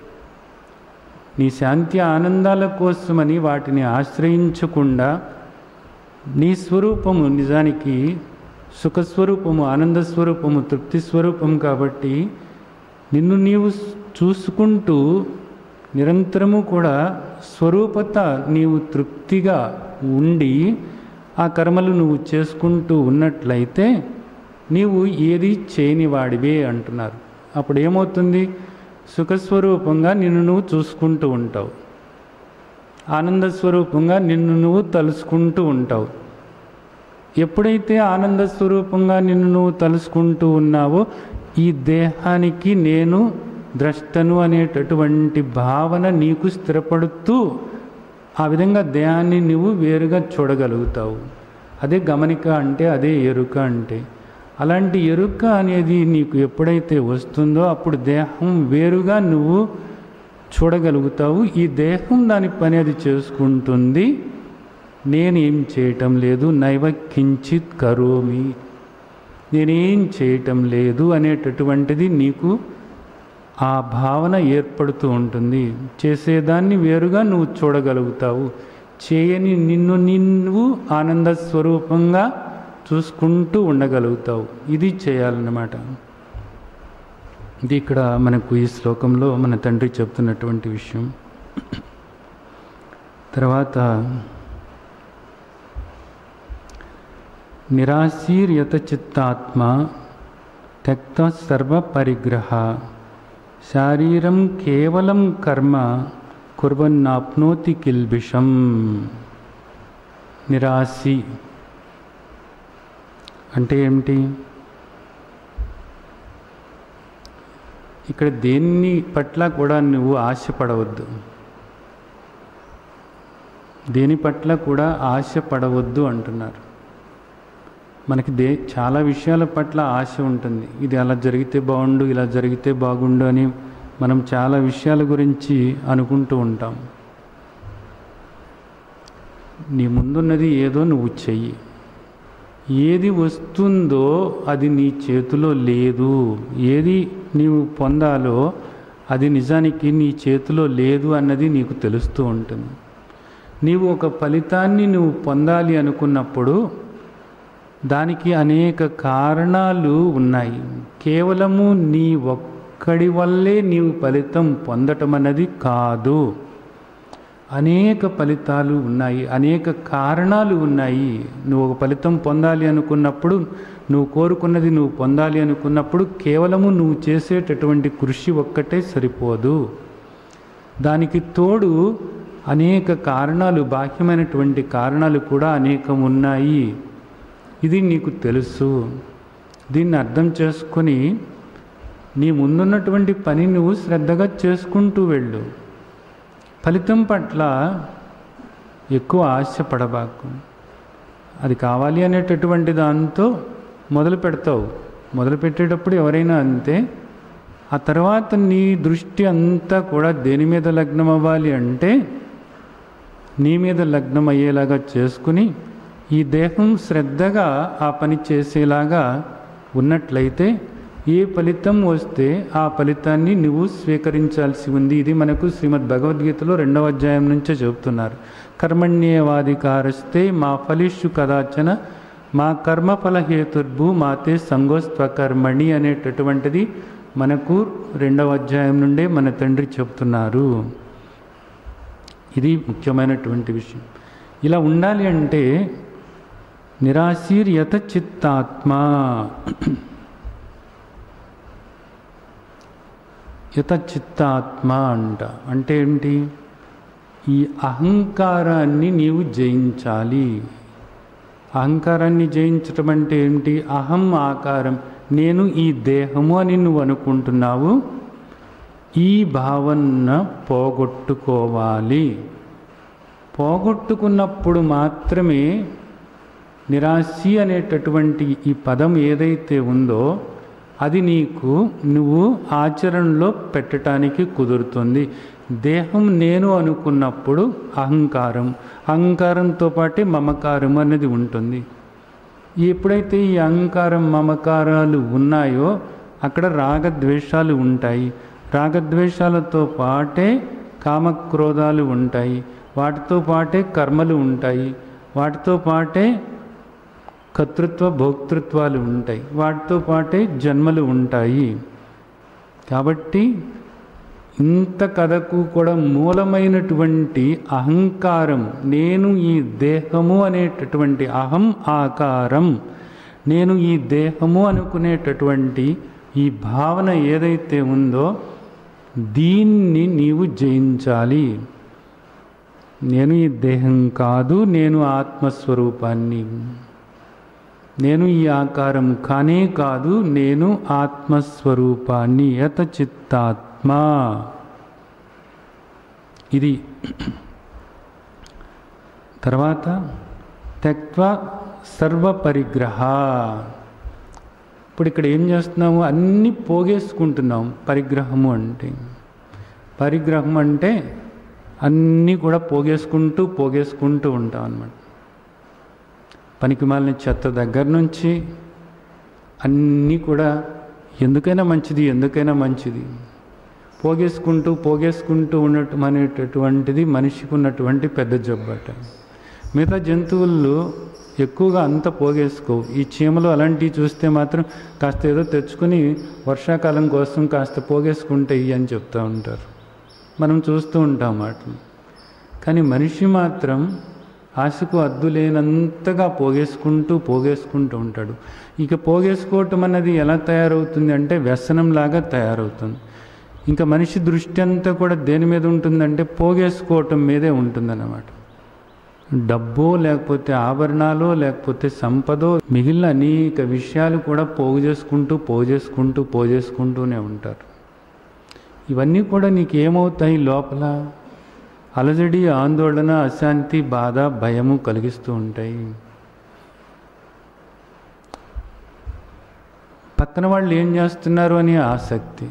నీ శాంతి ఆనందాల కోసమని వాటిని ఆశ్రయించకుండా నీ స్వరూపము నిజానికి సుఖస్వరూపము, ఆనందస్వరూపము, తృప్తి స్వరూపం. కాబట్టి నిన్ను నీవు చూసుకుంటూ నిరంతరము కూడా స్వరూపత నీవు తృప్తిగా ఉండి ఆ కర్మలు నువ్వు చేసుకుంటూ ఉన్నట్లయితే నీవు ఏది చేయని వాడివే అంటున్నారు. అప్పుడు ఏమవుతుంది? సుఖస్వరూపంగా నిన్ను నువ్వు చూసుకుంటూ ఉంటావు, ఆనందస్వరూపంగా నిన్ను నువ్వు తలుసుకుంటూ ఉంటావు. ఎప్పుడైతే ఆనంద స్వరూపంగా నిన్ను నువ్వు తలుసుకుంటూ ఉన్నావో ఈ దేహానికి నేను ద్రష్టను అనేటటువంటి భావన నీకు స్థిరపడుతూ ఆ విధంగా దేహాన్ని నువ్వు వేరుగా చూడగలుగుతావు. అదే గమనిక అంటే, అదే ఎరుక అంటే. అలాంటి ఎరుక అనేది నీకు ఎప్పుడైతే వస్తుందో అప్పుడు దేహం వేరుగా నువ్వు చూడగలుగుతావు. ఈ దేహం దాని పని అది చేసుకుంటుంది, నేనేం చేయటం లేదు. నైవ కించిత్ కరోమి, నేనేం చేయటం లేదు అనేటటువంటిది నీకు ఆ భావన ఏర్పడుతూ ఉంటుంది. చేసేదాన్ని వేరుగా నువ్వు చూడగలుగుతావు. చేయని నిన్ను నిన్ను ఆనంద స్వరూపంగా చూసుకుంటూ ఉండగలుగుతావు. ఇది చేయాలన్నమాట. ఇది ఇక్కడ మనకు ఈ శ్లోకంలో మన తండ్రి చెప్తున్నటువంటి విషయం. తర్వాత నిరాశీర్యత చిత్తాత్మ త్యక్త సర్వ పరిగ్రహ శారీరం కేవలం కర్మ కుర్వన్నాప్నోతి కిల్బిషం. నిరాశి అంటే ఏమిటి? ఇక్కడ దేన్ని పట్ల కూడా నువ్వు ఆశపడవద్దు, దేని పట్ల కూడా ఆశపడవద్దు అంటున్నారు. మనకి దే చాలా విషయాల పట్ల ఆశ ఉంటుంది. ఇది అలా జరిగితే బాగుండు, ఇలా జరిగితే బాగుండు అని మనం చాలా విషయాల గురించి అనుకుంటూ ఉంటాం. నీ ముందున్నది ఏదో నువ్వు చెయ్యి. ఏది వస్తుందో అది నీ చేతిలో లేదు. ఏది నీవు పొందాలో అది నిజానికి నీ చేతిలో లేదు అన్నది నీకు తెలుస్తూ ఉంటుంది. నీవు ఒక ఫలితాన్ని నువ్వు పొందాలి అనుకున్నప్పుడు దానికి అనేక కారణాలు ఉన్నాయి. కేవలము నీ ఒక్కడి వల్లే నీవు ఫలితం పొందటం అన్నది కాదు. అనేక ఫలితాలు ఉన్నాయి, అనేక కారణాలు ఉన్నాయి. నువ్వు ఒక ఫలితం పొందాలి అనుకున్నప్పుడు, నువ్వు కోరుకున్నది నువ్వు పొందాలి అనుకున్నప్పుడు కేవలము నువ్వు చేసేటటువంటి కృషి ఒక్కటే సరిపోదు. దానికి తోడు అనేక కారణాలు, బాహ్యమైనటువంటి కారణాలు కూడా అనేకం ఉన్నాయి. ఇది నీకు తెలుసు. దీన్ని అర్థం చేసుకొని నీ ముందున్నటువంటి పని నువ్వు శ్రద్ధగా చేసుకుంటూ వెళ్ళు. ఫలితం పట్ల ఎక్కువ ఆశపడబాకు. అది కావాలి అనేటటువంటి దాంతో మొదలు పెడతావు. మొదలు పెట్టేటప్పుడు ఎవరైనా అంతే. ఆ తర్వాత నీ దృష్టి అంతా కూడా దేని మీద లగ్నం అవ్వాలి అంటే నీ మీద లగ్నం అయ్యేలాగా చేసుకుని ఈ దేహం శ్రద్ధగా ఆ పని చేసేలాగా ఉన్నట్లయితే ఏ ఫలితం వస్తే ఆ ఫలితాన్ని నువ్వు స్వీకరించాల్సి ఉంది. ఇది మనకు శ్రీమద్ భగవద్గీతలో రెండవ అధ్యాయం నుంచే చెబుతున్నారు. కర్మణ్యేవాధికారస్తే మా ఫలిషు కదాచన మా కర్మఫల హేతుర్భూ మాతే సంగోస్త్వకర్మణి అనేటటువంటిది మనకు రెండవ అధ్యాయం నుండే మన తండ్రి చెబుతున్నారు. ఇది ముఖ్యమైనటువంటి విషయం. ఇలా ఉండాలి అంటే నిరాశీర్ యత చిత్తాత్మ, యత చిత్తాత్మ అంట అంటే ఏంటి? ఈ అహంకారాన్ని నీవు జయించాలి. అహంకారాన్ని జయించటం అంటే ఏంటి? అహం ఆకారం, నేను ఈ దేహము అని నువ్వు అనుకుంటున్నావు. ఈ భావన పోగొట్టుకోవాలి. పోగొట్టుకున్నప్పుడు మాత్రమే నిరాశి అనేటటువంటి ఈ పదం ఏదైతే ఉందో అది నీకు నువ్వు ఆచరణలో పెట్టడానికి కుదురుతుంది. దేహం నేను అనుకున్నప్పుడు అహంకారం, అహంకారంతో పాటే మమకారం అనేది ఉంటుంది. ఎప్పుడైతే ఈ అహంకారం మమకారాలు ఉన్నాయో అక్కడ రాగద్వేషాలు ఉంటాయి. రాగద్వేషాలతో పాటే కామక్రోధాలు ఉంటాయి. వాటితో పాటే కర్మలు ఉంటాయి. వాటితో పాటే కర్తృత్వ భోక్తృత్వాలు ఉంటాయి. వాటితో పాటే జన్మలు ఉంటాయి. కాబట్టి ఇంత కథకు కూడా మూలమైనటువంటి అహంకారం, నేను ఈ దేహము అనేటటువంటి అహం ఆకారం, నేను ఈ దేహము అనుకునేటటువంటి ఈ భావన ఏదైతే ఉందో దీన్ని నీవు జయించాలి. నేను ఈ దేహం కాదు, నేను ఆత్మస్వరూపాన్ని, నేను ఈ ఆకారం కానే కాదు, నేను ఆత్మస్వరూపాన్ని. యత చిత్తాత్మ. ఇది తర్వాత త్యక్త్వా సర్వ పరిగ్రహ. ఇప్పుడు ఇక్కడ ఏం చేస్తున్నాము? అన్నీ పోగేసుకుంటున్నాం. పరిగ్రహము అంటే పరిగ్రహం అంటే అన్నీ కూడా పోగేసుకుంటూ పోగేసుకుంటూ ఉంటాం అన్నమాట. పనికి మాలిన చెత్త దగ్గర నుంచి అన్నీ కూడా ఎందుకైనా మంచిది, ఎందుకైనా మంచిది పోగేసుకుంటూ పోగేసుకుంటూ ఉండటం అనేటటువంటిది మనిషికి ఉన్నటువంటి పెద్ద జబ్బట. మిగతా జంతువులు ఎక్కువగా అంత పోగేసుకోవు. ఈ చీమలు అలాంటివి చూస్తే మాత్రం కాస్త ఏదో తెచ్చుకుని వర్షాకాలం కోసం కాస్త పోగేసుకుంటాయి అని చెప్తూ ఉంటారు. మనం చూస్తూ ఉంటాం వాటిని. కానీ మనిషి మాత్రం ఆశకు అద్దు లేనంతగా పోగేసుకుంటూ పోగేసుకుంటూ ఉంటాడు. ఇక పోగేసుకోవటం అన్నది ఎలా తయారవుతుంది అంటే వ్యసనంలాగా తయారవుతుంది. ఇంకా మనిషి దృష్టి అంతా కూడా దేని మీద ఉంటుందంటే పోగేసుకోవటం మీదే ఉంటుందన్నమాట. డబ్బో లేకపోతే ఆభరణాలు లేకపోతే సంపదో మిగిలిన అనేక విషయాలు కూడా పోగు చేసుకుంటూ పోగు చేసుకుంటూ పోగు చేసుకుంటూనే ఉంటారు. ఇవన్నీ కూడా నీకేమవుతాయి? లోపల అలజడి, ఆందోళన, అశాంతి, బాధ, భయము కలిగిస్తూ ఉంటాయి. పక్కన వాళ్ళు ఏం చేస్తున్నారు అని ఆసక్తి.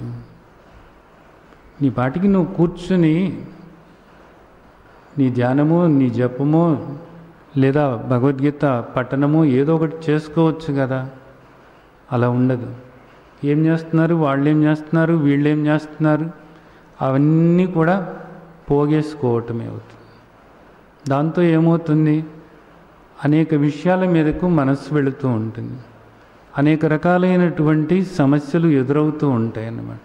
నీ పాటికి నువ్వు కూర్చుని నీ ధ్యానమో నీ జపమో లేదా భగవద్గీత పఠనమో ఏదో ఒకటి చేసుకోవచ్చు కదా. అలా ఉండదు. ఏం చేస్తున్నారు, వాళ్ళు ఏం చేస్తున్నారు, వీళ్ళు ఏం చేస్తున్నారు, అవన్నీ కూడా పోగేసుకోవటమే అవుతుంది. దాంతో ఏమవుతుంది? అనేక విషయాల మీదకు మనస్సు వెళుతూ ఉంటుంది. అనేక రకాలైనటువంటి సమస్యలు ఎదురవుతూ ఉంటాయి అన్నమాట.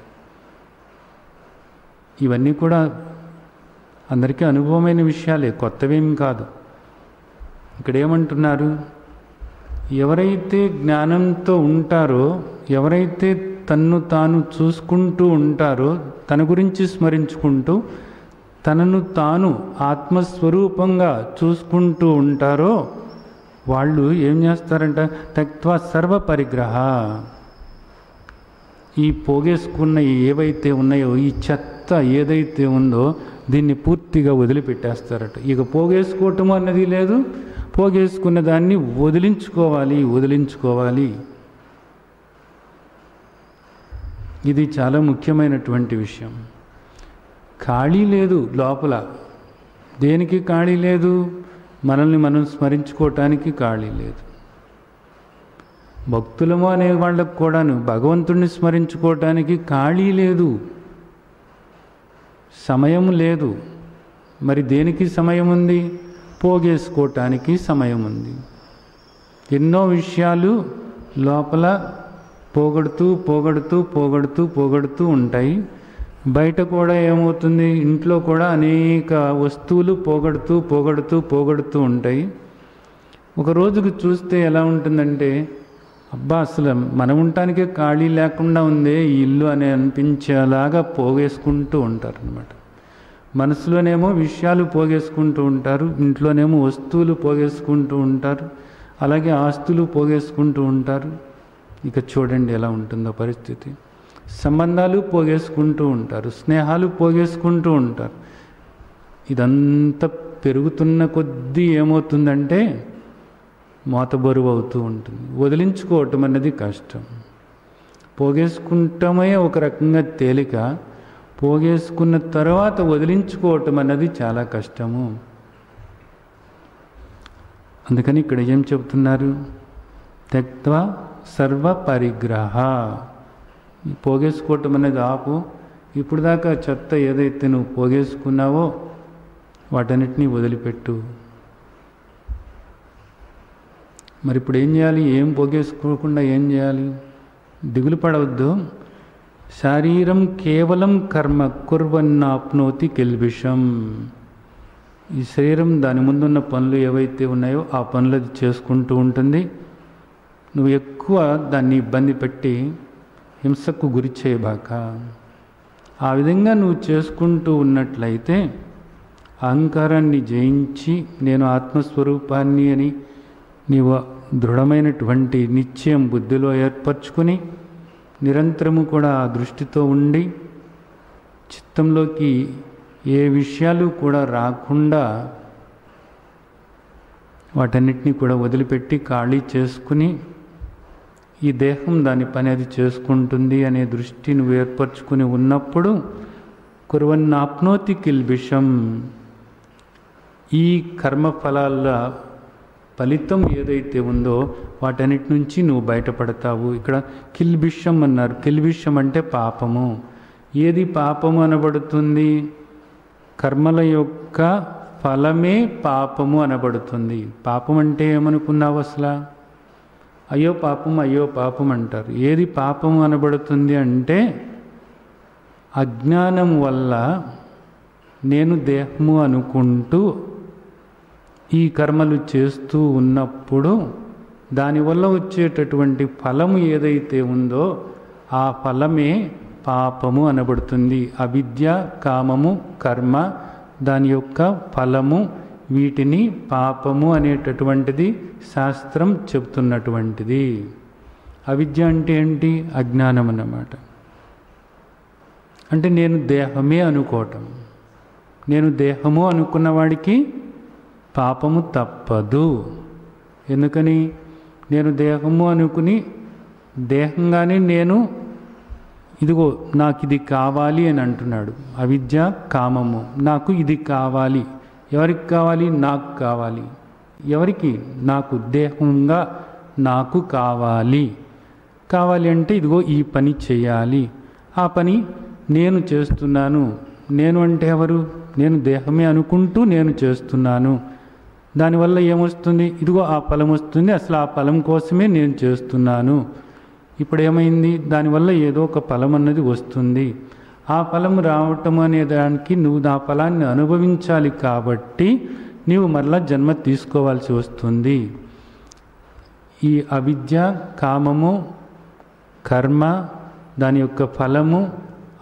ఇవన్నీ కూడా అందరికీ అనుభవమైన విషయాలే, కొత్తవేం కాదు. ఇక్కడ ఏమంటున్నారు? ఎవరైతే జ్ఞానంతో ఉంటారో, ఎవరైతే తన్ను తాను చూసుకుంటూ ఉంటారో, తన గురించి స్మరించుకుంటూ తనను తాను ఆత్మస్వరూపంగా చూసుకుంటూ ఉంటారో వాళ్ళు ఏం చేస్తారంట, తక్వా సర్వ పరిగ్రహ, ఈ పోగేసుకున్న ఏవైతే ఉన్నాయో ఈ చెత్త ఏదైతే ఉందో దీన్ని పూర్తిగా వదిలిపెట్టేస్తారట. ఇక పోగేసుకోవటం అన్నది లేదు, పోగేసుకున్న దాన్ని వదిలించుకోవాలి వదిలించుకోవాలి ఇది చాలా ముఖ్యమైనటువంటి విషయం. ఖాళీ లేదు లోపల, దేనికి ఖాళీ లేదు, మనల్ని మనం స్మరించుకోవటానికి ఖాళీ లేదు. భక్తులము అనే వాళ్ళకు కూడాను భగవంతుడిని స్మరించుకోవటానికి ఖాళీ లేదు, సమయం లేదు. మరి దేనికి సమయం ఉంది? పోగేసుకోవటానికి సమయం ఉంది. ఎన్నో విషయాలు లోపల పోగొడుతూ పోగొడుతూ పోగొడుతూ పోగొడుతూ ఉంటాయి. బయట కూడా ఏమవుతుంది, ఇంట్లో కూడా అనేక వస్తువులు పోగొడుతూ పోగొడుతూ పోగొడుతూ ఉంటాయి. ఒక రోజుకు చూస్తే ఎలా ఉంటుందంటే, అబ్బా అసలు మనం ఉండటానికే ఖాళీ లేకుండా ఉందే ఈ ఇల్లు అని అనిపించేలాగా పోగేసుకుంటూ ఉంటారు అన్నమాట. మనసులోనేమో విషయాలు పోగేసుకుంటూ ఉంటారు, ఇంట్లోనేమో వస్తువులు పోగేసుకుంటూ ఉంటారు, అలాగే ఆస్తులు పోగేసుకుంటూ ఉంటారు. ఇక చూడండి ఎలా ఉంటుందో పరిస్థితి. సంబంధాలు పోగేసుకుంటూ ఉంటారు, స్నేహాలు పోగేసుకుంటూ ఉంటారు. ఇదంతా పెరుగుతున్న కొద్దీ ఏమవుతుందంటే మోతబరువు అవుతూ ఉంటుంది. వదిలించుకోవటం అన్నది కష్టం. పోగేసుకుంటామే ఒక రకంగా తేలిక, పోగేసుకున్న తర్వాత వదిలించుకోవటం అన్నది చాలా కష్టము. అందుకని ఇక్కడ ఏం చెబుతున్నారు, త్యక్త్వా సర్వ పరిగ్రహ. పోగేసుకోవటం అనేది ఆపు. ఇప్పుడు దాకా చెత్త ఏదైతే నువ్వు పోగేసుకున్నావో వాటన్నిటినీ వదిలిపెట్టు. మరి ఇప్పుడు ఏం చేయాలి? ఏం పోగేసుకోకుండా ఏం చేయాలి? దిగులు పడవద్దు. శారీరం కేవలం కర్మ కుర్వన్నాప్నోతి కిల్బిషం. ఈ శరీరం దాని ముందున్న పనులు ఏవైతే ఉన్నాయో ఆ పనులు అది చేసుకుంటూ ఉంటుంది. నువ్వు ఎక్కువ దాన్ని ఇబ్బంది పెట్టి హింసకు గురి చేయబాక. ఆ విధంగా నువ్వు చేసుకుంటూ ఉన్నట్లయితే అహంకారాన్ని జయించి నేను ఆత్మస్వరూపాన్ని అని నీవు దృఢమైనటువంటి నిశ్చయం బుద్ధిలో ఏర్పరచుకొని నిరంతరము కూడా ఆ దృష్టితో ఉండి చిత్తంలోకి ఏ విషయాలు కూడా రాకుండా వాటన్నిటినీ కూడా వదిలిపెట్టి ఖాళీ చేసుకుని ఈ దేహం దాని పని అది చేసుకుంటుంది అనే దృష్టి నువ్వు ఏర్పరచుకుని ఉన్నప్పుడు కుర్వన్నాప్నోతి కిల్బిషం, ఈ కర్మఫలాల ఫలితం ఏదైతే ఉందో వాటన్నిటి నుంచి నువ్వు బయటపడతావు. ఇక్కడ కిల్బిషం అన్నారు. కిల్బిషం అంటే పాపము. ఏది పాపము అనబడుతుంది? కర్మల యొక్క ఫలమే పాపము అనబడుతుంది. పాపం అంటే ఏమనుకున్నావు అసలు? అయ్యో పాపం అయ్యో పాపం అంటారు. ఏది పాపము అనబడుతుంది అంటే అజ్ఞానం వల్ల నేను దేహము అనుకుంటూ ఈ కర్మలు చేస్తూ ఉన్నప్పుడు దానివల్ల వచ్చేటటువంటి ఫలము ఏదైతే ఉందో ఆ ఫలమే పాపము అనబడుతుంది. అవిద్య, కామము, కర్మ దాని యొక్క ఫలము, వీటిని పాపము అనేటటువంటిది శాస్త్రం చెప్తున్నటువంటిది. అవిద్య అంటే ఏంటి? అజ్ఞానం అన్నమాట. అంటే నేను దేహమే అనుకోవటం. నేను దేహము అనుకున్నవాడికి పాపము తప్పదు. ఎందుకని? నేను దేహము అనుకుని దేహంగానే నేను ఇదిగో నాకు ఇది కావాలి అని అంటున్నాడు. అవిద్య, కామము. నాకు ఇది కావాలి. ఎవరికి కావాలి? నాకు కావాలి. ఎవరికి? నాకు. దేహంగా నాకు కావాలి. కావాలి అంటే ఇదిగో ఈ పని చేయాలి. ఆ పని నేను చేస్తున్నాను. నేను అంటే ఎవరు? నేను దేహమే అనుకుంటూ నేను చేస్తున్నాను. దానివల్ల ఏమొస్తుంది? ఇదిగో ఆ ఫలం వస్తుంది. అసలు ఆ ఫలం కోసమే నేను చేస్తున్నాను. ఇప్పుడు ఏమైంది? దానివల్ల ఏదో ఒక ఫలం అన్నది వస్తుంది. ఆ ఫలం రావటం అనే దానికి నువ్వు ఆ ఫలాన్ని అనుభవించాలి కాబట్టి నీవు మరలా జన్మ తీసుకోవాల్సి వస్తుంది. ఈ అవిద్య, కామము, కర్మ దాని యొక్క ఫలము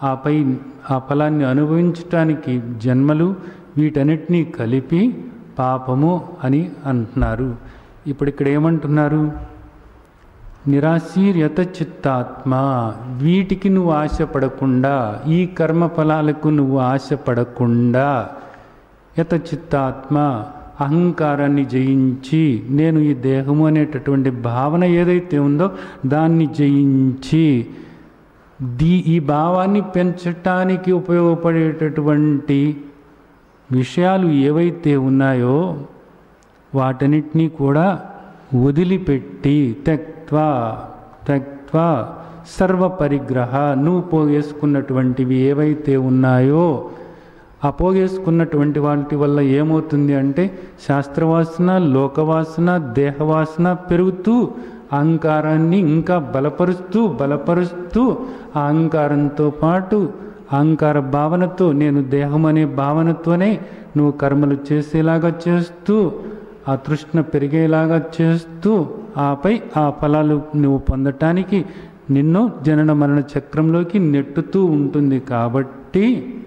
ఆపై ఆ ఫలాన్ని అనుభవించటానికి జన్మలు, వీటన్నిటినీ కలిపి పాపము అని అంటున్నారు. ఇప్పుడు ఇక్కడ ఏమంటున్నారు? నిరాశీర్యత చిత్తాత్మ, వీటికి నువ్వు ఆశపడకుండా, ఈ కర్మఫలాలకు నువ్వు ఆశపడకుండా, యత చిత్తాత్మ అహంకారాన్ని జయించి, నేను ఈ దేహము అనేటటువంటి భావన ఏదైతే ఉందో దాన్ని జయించి, దీ ఈ భావాన్ని పెంచటానికి ఉపయోగపడేటటువంటి విషయాలు ఏవైతే ఉన్నాయో వాటన్నిటినీ కూడా వదిలిపెట్టి, త్యక్త్వా త్యక్త్వా సర్వ పరిగ్రహ, నువ్వు పోగేసుకున్నటువంటివి ఏవైతే ఉన్నాయో ఆ పోగేసుకున్నటువంటి వాటి వల్ల ఏమవుతుంది అంటే శాస్త్రవాసన, లోకవాసన, దేహవాసన పెరుగుతూ అహంకారాన్ని ఇంకా బలపరుస్తూ బలపరుస్తూ ఆ అహంకారంతో పాటు అహంకార భావనతో, నేను దేహం అనే భావనతోనే నువ్వు కర్మలు చేసేలాగా చేస్తూ, ఆ తృష్ణ పెరిగేలాగా చేస్తూ, ఆపై ఆ ఫలాలు నువ్వు పొందటానికి నిన్ను జనన మరణ చక్రంలోకి నెట్టుతూ ఉంటుంది. కాబట్టి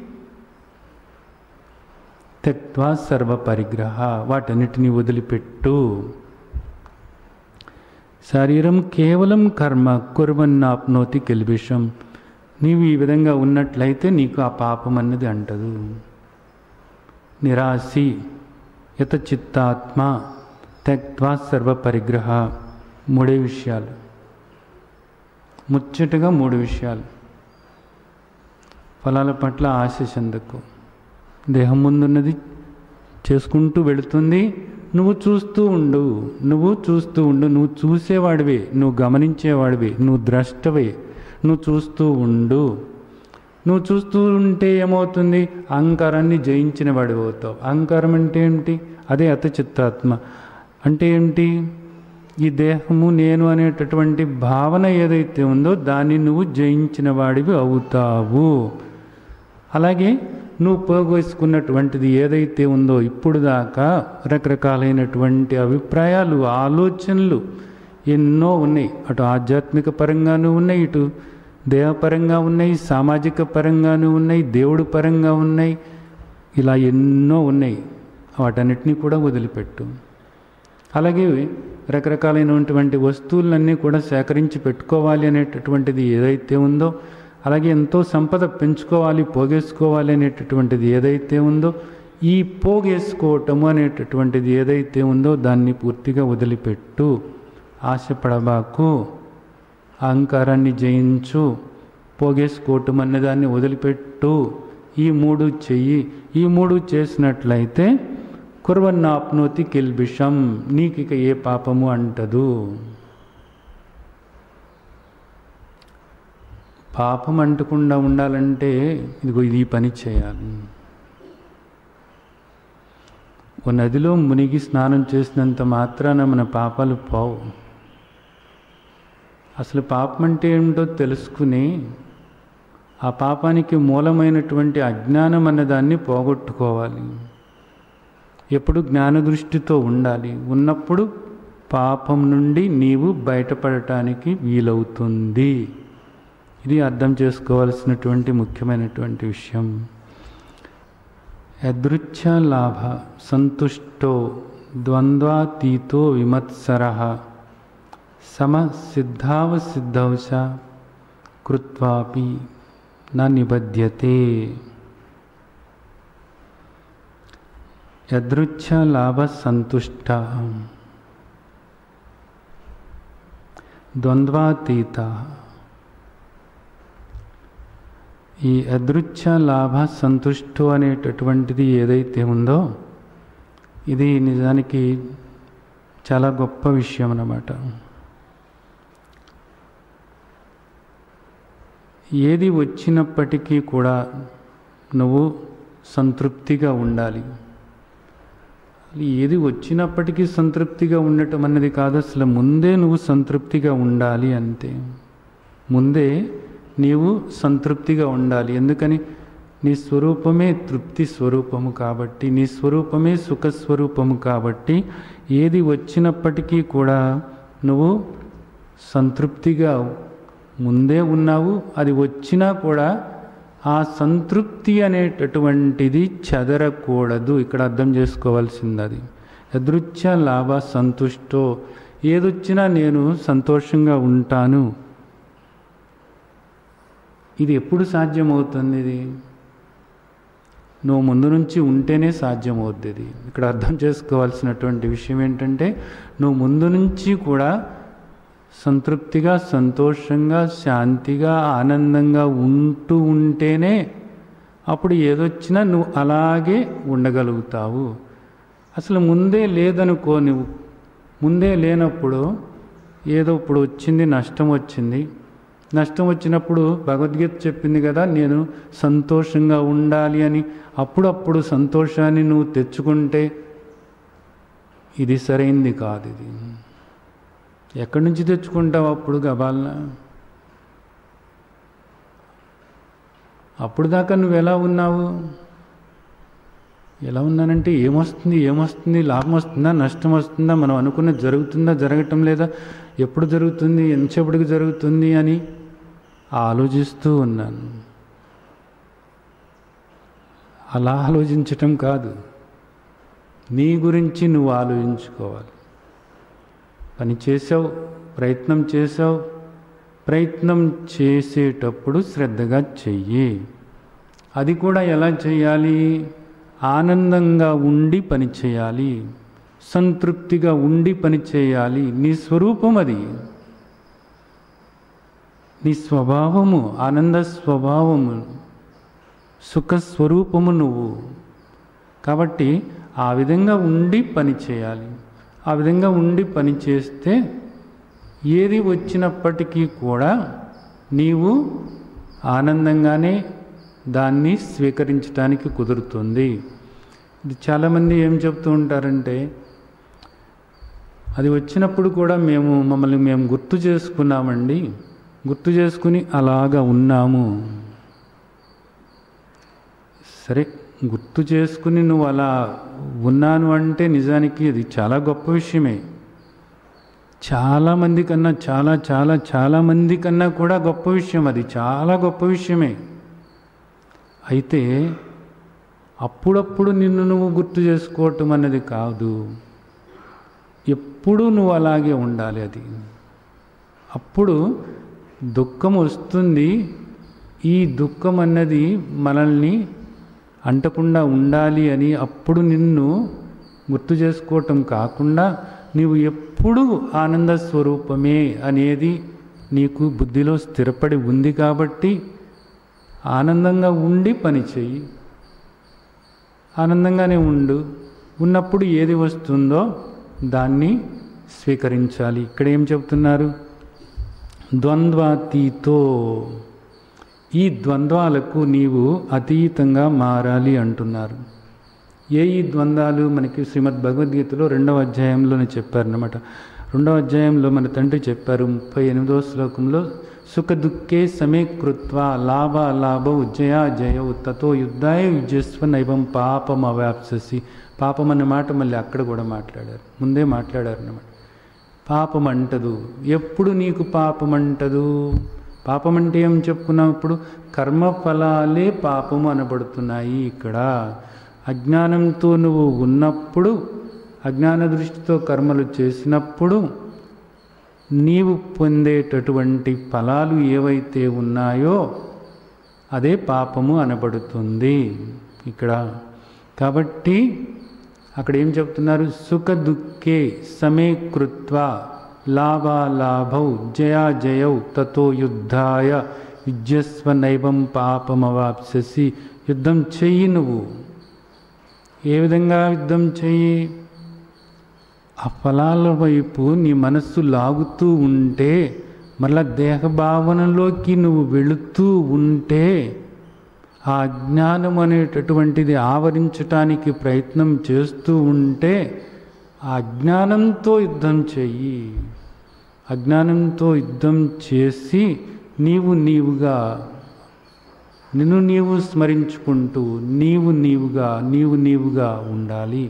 త్యక్త్వా సర్వ పరిగ్రహ, వాటన్నిటిని వదిలిపెట్టు. శరీరం కేవలం కర్మ కుర్వన్నాప్నోతి కిల్బిషం, నీవు ఈ విధంగా ఉన్నట్లయితే నీకు ఆ పాపం అన్నది అంటదు. నిరాశి యత చిత్తాత్మ త్యక్త్వా సర్వ పరిగ్రహ, మూడే విషయాలు, ముచ్చటగా మూడు విషయాలు. ఫలాల పట్ల ఆశ చెందకు. దేహం ముందున్నది చేసుకుంటూ వెళుతుంది, నువ్వు చూస్తూ ఉండు, నువ్వు చూస్తూ ఉండు, నువ్వు చూసేవాడివే, నువ్వు గమనించేవాడివే, నువ్వు ద్రష్టవే, నువ్వు చూస్తూ ఉండు. నువ్వు చూస్తూ ఉంటే ఏమవుతుంది? అహంకారాన్ని జయించిన వాడివి అవుతావు. అహంకారం అంటే ఏమిటి? అదే అత చిత్తాత్మ అంటే ఏమిటి? ఈ దేహము నేను అనేటటువంటి భావన ఏదైతే ఉందో దాన్ని నువ్వు జయించిన వాడివి అవుతావు. అలాగే నువ్వు పోగొసుకున్నటువంటిది ఏదైతే ఉందో ఇప్పుడు దాకా రకరకాలైనటువంటి అభిప్రాయాలు, ఆలోచనలు ఎన్నో ఉన్నాయి. అటు ఆధ్యాత్మిక పరంగానూ ఉన్నాయి, ఇటు దేహపరంగా ఉన్నాయి, సామాజిక పరంగానూ ఉన్నాయి, దేవుడు పరంగా ఉన్నాయి, ఇలా ఎన్నో ఉన్నాయి. వాటన్నిటినీ కూడా వదిలిపెట్టు. అలాగే రకరకాలైనటువంటి వస్తువులన్నీ కూడా సేకరించి పెట్టుకోవాలి అనేటటువంటిది ఏదైతే ఉందో, అలాగే ఎంతో సంపద పెంచుకోవాలి, పోగేసుకోవాలి అనేటటువంటిది ఏదైతే ఉందో, ఈ పోగేసుకోవటము అనేటటువంటిది ఏదైతే ఉందో దాన్ని పూర్తిగా వదిలిపెట్టు. ఆశపడబాకు, అహంకారాన్ని జయించు, పోగేసుకోవటం అన్నదాన్ని వదిలిపెట్టు. ఈ మూడు చెయ్యి. ఈ మూడు చేసినట్లయితే కుర్వన్నాప్నోతి కిల్బిషం, నీకు ఇక ఏ పాపము అంటదు. పాపం అంటకుండా ఉండాలంటే ఇదిగో ఇది పని చేయాలి. ఓ నదిలో మునిగి స్నానం చేసినంత మాత్రాన మన పాపాలు పోవు. అసలు పాపం అంటే ఏమిటో తెలుసుకుని ఆ పాపానికి మూలమైనటువంటి అజ్ఞానం అన్నదాన్ని పోగొట్టుకోవాలి. ఎప్పుడు జ్ఞాన దృష్టితో ఉండాలి. ఉన్నప్పుడు పాపం నుండి నీవు బయటపడటానికి వీలవుతుంది. ఇది అర్థం చేసుకోవాల్సినటువంటి ముఖ్యమైనటువంటి విషయం. యదృచ్ఛ లాభ సంతుష్టో ద్వంద్వాతీతో విమత్సరః సమ సిద్ధావ సిద్ధౌ చ కృత్వాపి న నిబధ్యతే. యదృచ్ఛ లాభ సంతుష్ట ద్వంద్వాతీత. ఈ అదృచ్ఛ లాభ సంతుష్టు అనేటటువంటిది ఏదైతే ఉందో ఇది నిజానికి చాలా గొప్ప విషయం అన్నమాట. ఏది వచ్చినప్పటికీ కూడా నువ్వు సంతృప్తిగా ఉండాలి. ఏది వచ్చినప్పటికీ సంతృప్తిగా ఉండటం అన్నది కాదు, అసలు ముందే నువ్వు సంతృప్తిగా ఉండాలి అంతే. ముందే నీవు సంతృప్తిగా ఉండాలి. ఎందుకని? నీ స్వరూపమే తృప్తి స్వరూపము కాబట్టి, నీ స్వరూపమే సుఖస్వరూపము కాబట్టి ఏది వచ్చినప్పటికీ కూడా నువ్వు సంతృప్తిగా ముందే ఉన్నావు. అది వచ్చినా కూడా ఆ సంతృప్తి అనేటటువంటిది చెదరకూడదు. ఇక్కడ అర్థం చేసుకోవాల్సింది అది. యదృచ్ఛ లాభ సంతుష్టో, ఏదొచ్చినా నేను సంతోషంగా ఉంటాను. ఇది ఎప్పుడు సాధ్యమవుతుంది? ఇది నువ్వు ముందు నుంచి ఉంటేనే సాధ్యమవుతుంది. ఇది ఇక్కడ అర్థం చేసుకోవాల్సినటువంటి విషయం ఏంటంటే, నువ్వు ముందు నుంచి కూడా సంతృప్తిగా, సంతోషంగా, శాంతిగా, ఆనందంగా ఉంటూ ఉంటేనే అప్పుడు ఏదొచ్చినా నువ్వు అలాగే ఉండగలుగుతావు. అసలు ముందే లేదనుకో, నువ్వు ముందే లేనప్పుడు ఏదో ఇప్పుడు వచ్చింది, నష్టం వచ్చింది. నష్టం వచ్చినప్పుడు భగవద్గీత చెప్పింది కదా, నేను సంతోషంగా ఉండాలి అని. అప్పుడప్పుడు సంతోషాన్ని నువ్వు తెచ్చుకుంటే ఇది సరైంది కాదు. ఇది ఎక్కడి నుంచి తెచ్చుకుంటావు అప్పుడు గబాలన? అప్పుడు దాకా నువ్వు ఎలా ఉన్నావు? ఎలా ఉన్నానంటే ఏమొస్తుంది ఏమొస్తుంది లాభం వస్తుందా నష్టం వస్తుందా, మనం అనుకున్నది జరుగుతుందా జరగటం లేదా, ఎప్పుడు జరుగుతుంది ఎంతసేపటికి జరుగుతుంది అని ఆలోచిస్తూ ఉన్నాను. అలా ఆలోచించటం కాదు, నీ గురించి నువ్వు ఆలోచించుకోవాలి. పని చేసావు, ప్రయత్నం చేసావు, ప్రయత్నం చేసేటప్పుడు శ్రద్ధగా చెయ్యి. అది కూడా ఎలా చేయాలి? ఆనందంగా ఉండి పని చేయాలి, సంతృప్తిగా ఉండి పని చేయాలి. నీ స్వరూపం అది, నీ స్వభావము ఆనంద స్వభావము, సుఖస్వరూపము నువ్వు. కాబట్టి ఆ విధంగా ఉండి పని చేయాలి. ఆ విధంగా ఉండి పని చేస్తే ఏది వచ్చినప్పటికీ కూడా నీవు ఆనందంగానే దాన్ని స్వీకరించడానికి కుదురుతుంది. ఇది చాలామంది ఏం చెప్తూ ఉంటారంటే, అది వచ్చినప్పుడు కూడా మేము మమ్మల్ని మేము గుర్తు చేసుకున్నామండి, గుర్తు చేసుకుని అలాగా ఉన్నాము. సరే, గుర్తు చేసుకుని నువ్వు అలా ఉన్నాను అంటే నిజానికి అది చాలా గొప్ప విషయమే. చాలామంది కన్నా చాలా చాలా చాలామంది కన్నా కూడా గొప్ప విషయం అది, చాలా గొప్ప విషయమే. అయితే అప్పుడప్పుడు నిన్ను నువ్వు గుర్తు చేసుకోవటం అన్నది కాదు, ఎప్పుడూ నువ్వు అలాగే ఉండాలి. అది అప్పుడు దుఃఖం వస్తుంది, ఈ దుఃఖం అన్నది మనల్ని అంటకుండా ఉండాలి అని అప్పుడు నిన్ను గుర్తు చేసుకోవటం కాకుండా, నీవు ఎప్పుడూ ఆనంద స్వరూపమే అనేది నీకు బుద్ధిలో స్థిరపడి ఉంది కాబట్టి ఆనందంగా ఉండి పని చెయ్యి. ఆనందంగానే ఉండు. ఉన్నప్పుడు ఏది వస్తుందో దాన్ని స్వీకరించాలి. ఇక్కడ ఏం చెప్తున్నారు? ద్వంద్వాతీతో, ఈ ద్వంద్వాలకు నీవు అతీతంగా మారాలి అంటున్నారు. ఏ ఈ ద్వంద్వాలు మనకి శ్రీమద్ భగవద్గీతలో రెండవ అధ్యాయంలోనే చెప్పారన్నమాట. రెండవ అధ్యాయంలో మన తండ్రి చెప్పారు ముప్పై ఎనిమిదవ శ్లోకంలో, సుఖ దుఃఖే సమే కృత్వా లాభ లాభౌ జయా జయౌ తతో యుద్ధాయ యుజస్వ నైవం పాపం అవాప్ససి. పాపం అన్న మాట మళ్ళీ అక్కడ కూడా మాట్లాడారు, ముందే మాట్లాడారు అన్నమాట. పాపం అంటదు, ఎప్పుడు నీకు పాపం అంటదు? పాపం అంటే ఏం చెప్పుకున్నాం ఇప్పుడు? కర్మఫలాలే పాపము అనబడుతున్నాయి. ఇక్కడ అజ్ఞానంతో నువ్వు ఉన్నప్పుడు, అజ్ఞాన దృష్టితో కర్మలు చేసినప్పుడు నీవు పొందేటటువంటి ఫలాలు ఏవైతే ఉన్నాయో అదే పాపము అనబడుతుంది ఇక్కడ. కాబట్టి అక్కడ ఏం చెప్తున్నారు? సుఖ దుఃఖే సమే కృత్వా లాభాలాభౌ జయా జయౌ తతో యుద్ధాయ యుజ్యస్వ నైవం పాపమవాప్ససి. యుద్ధం చెయ్యి నువ్వు. ఏ విధంగా యుద్ధం చెయ్యి? ఆ ఫలాల వైపు నీ మనస్సు లాగుతూ ఉంటే, మళ్ళా దేహభావనలోకి నువ్వు వెళుతూ ఉంటే, ఆ అజ్ఞానం అనేటటువంటిది ఆవరించటానికి ప్రయత్నం చేస్తూ ఉంటే, ఆ అజ్ఞానంతో యుద్ధం చెయ్యి. అజ్ఞానంతో యుద్ధం చేసి నీవు నీవుగా, నిన్ను నీవు స్మరించుకుంటూ నీవు నీవుగా నీవు నీవుగా ఉండాలి.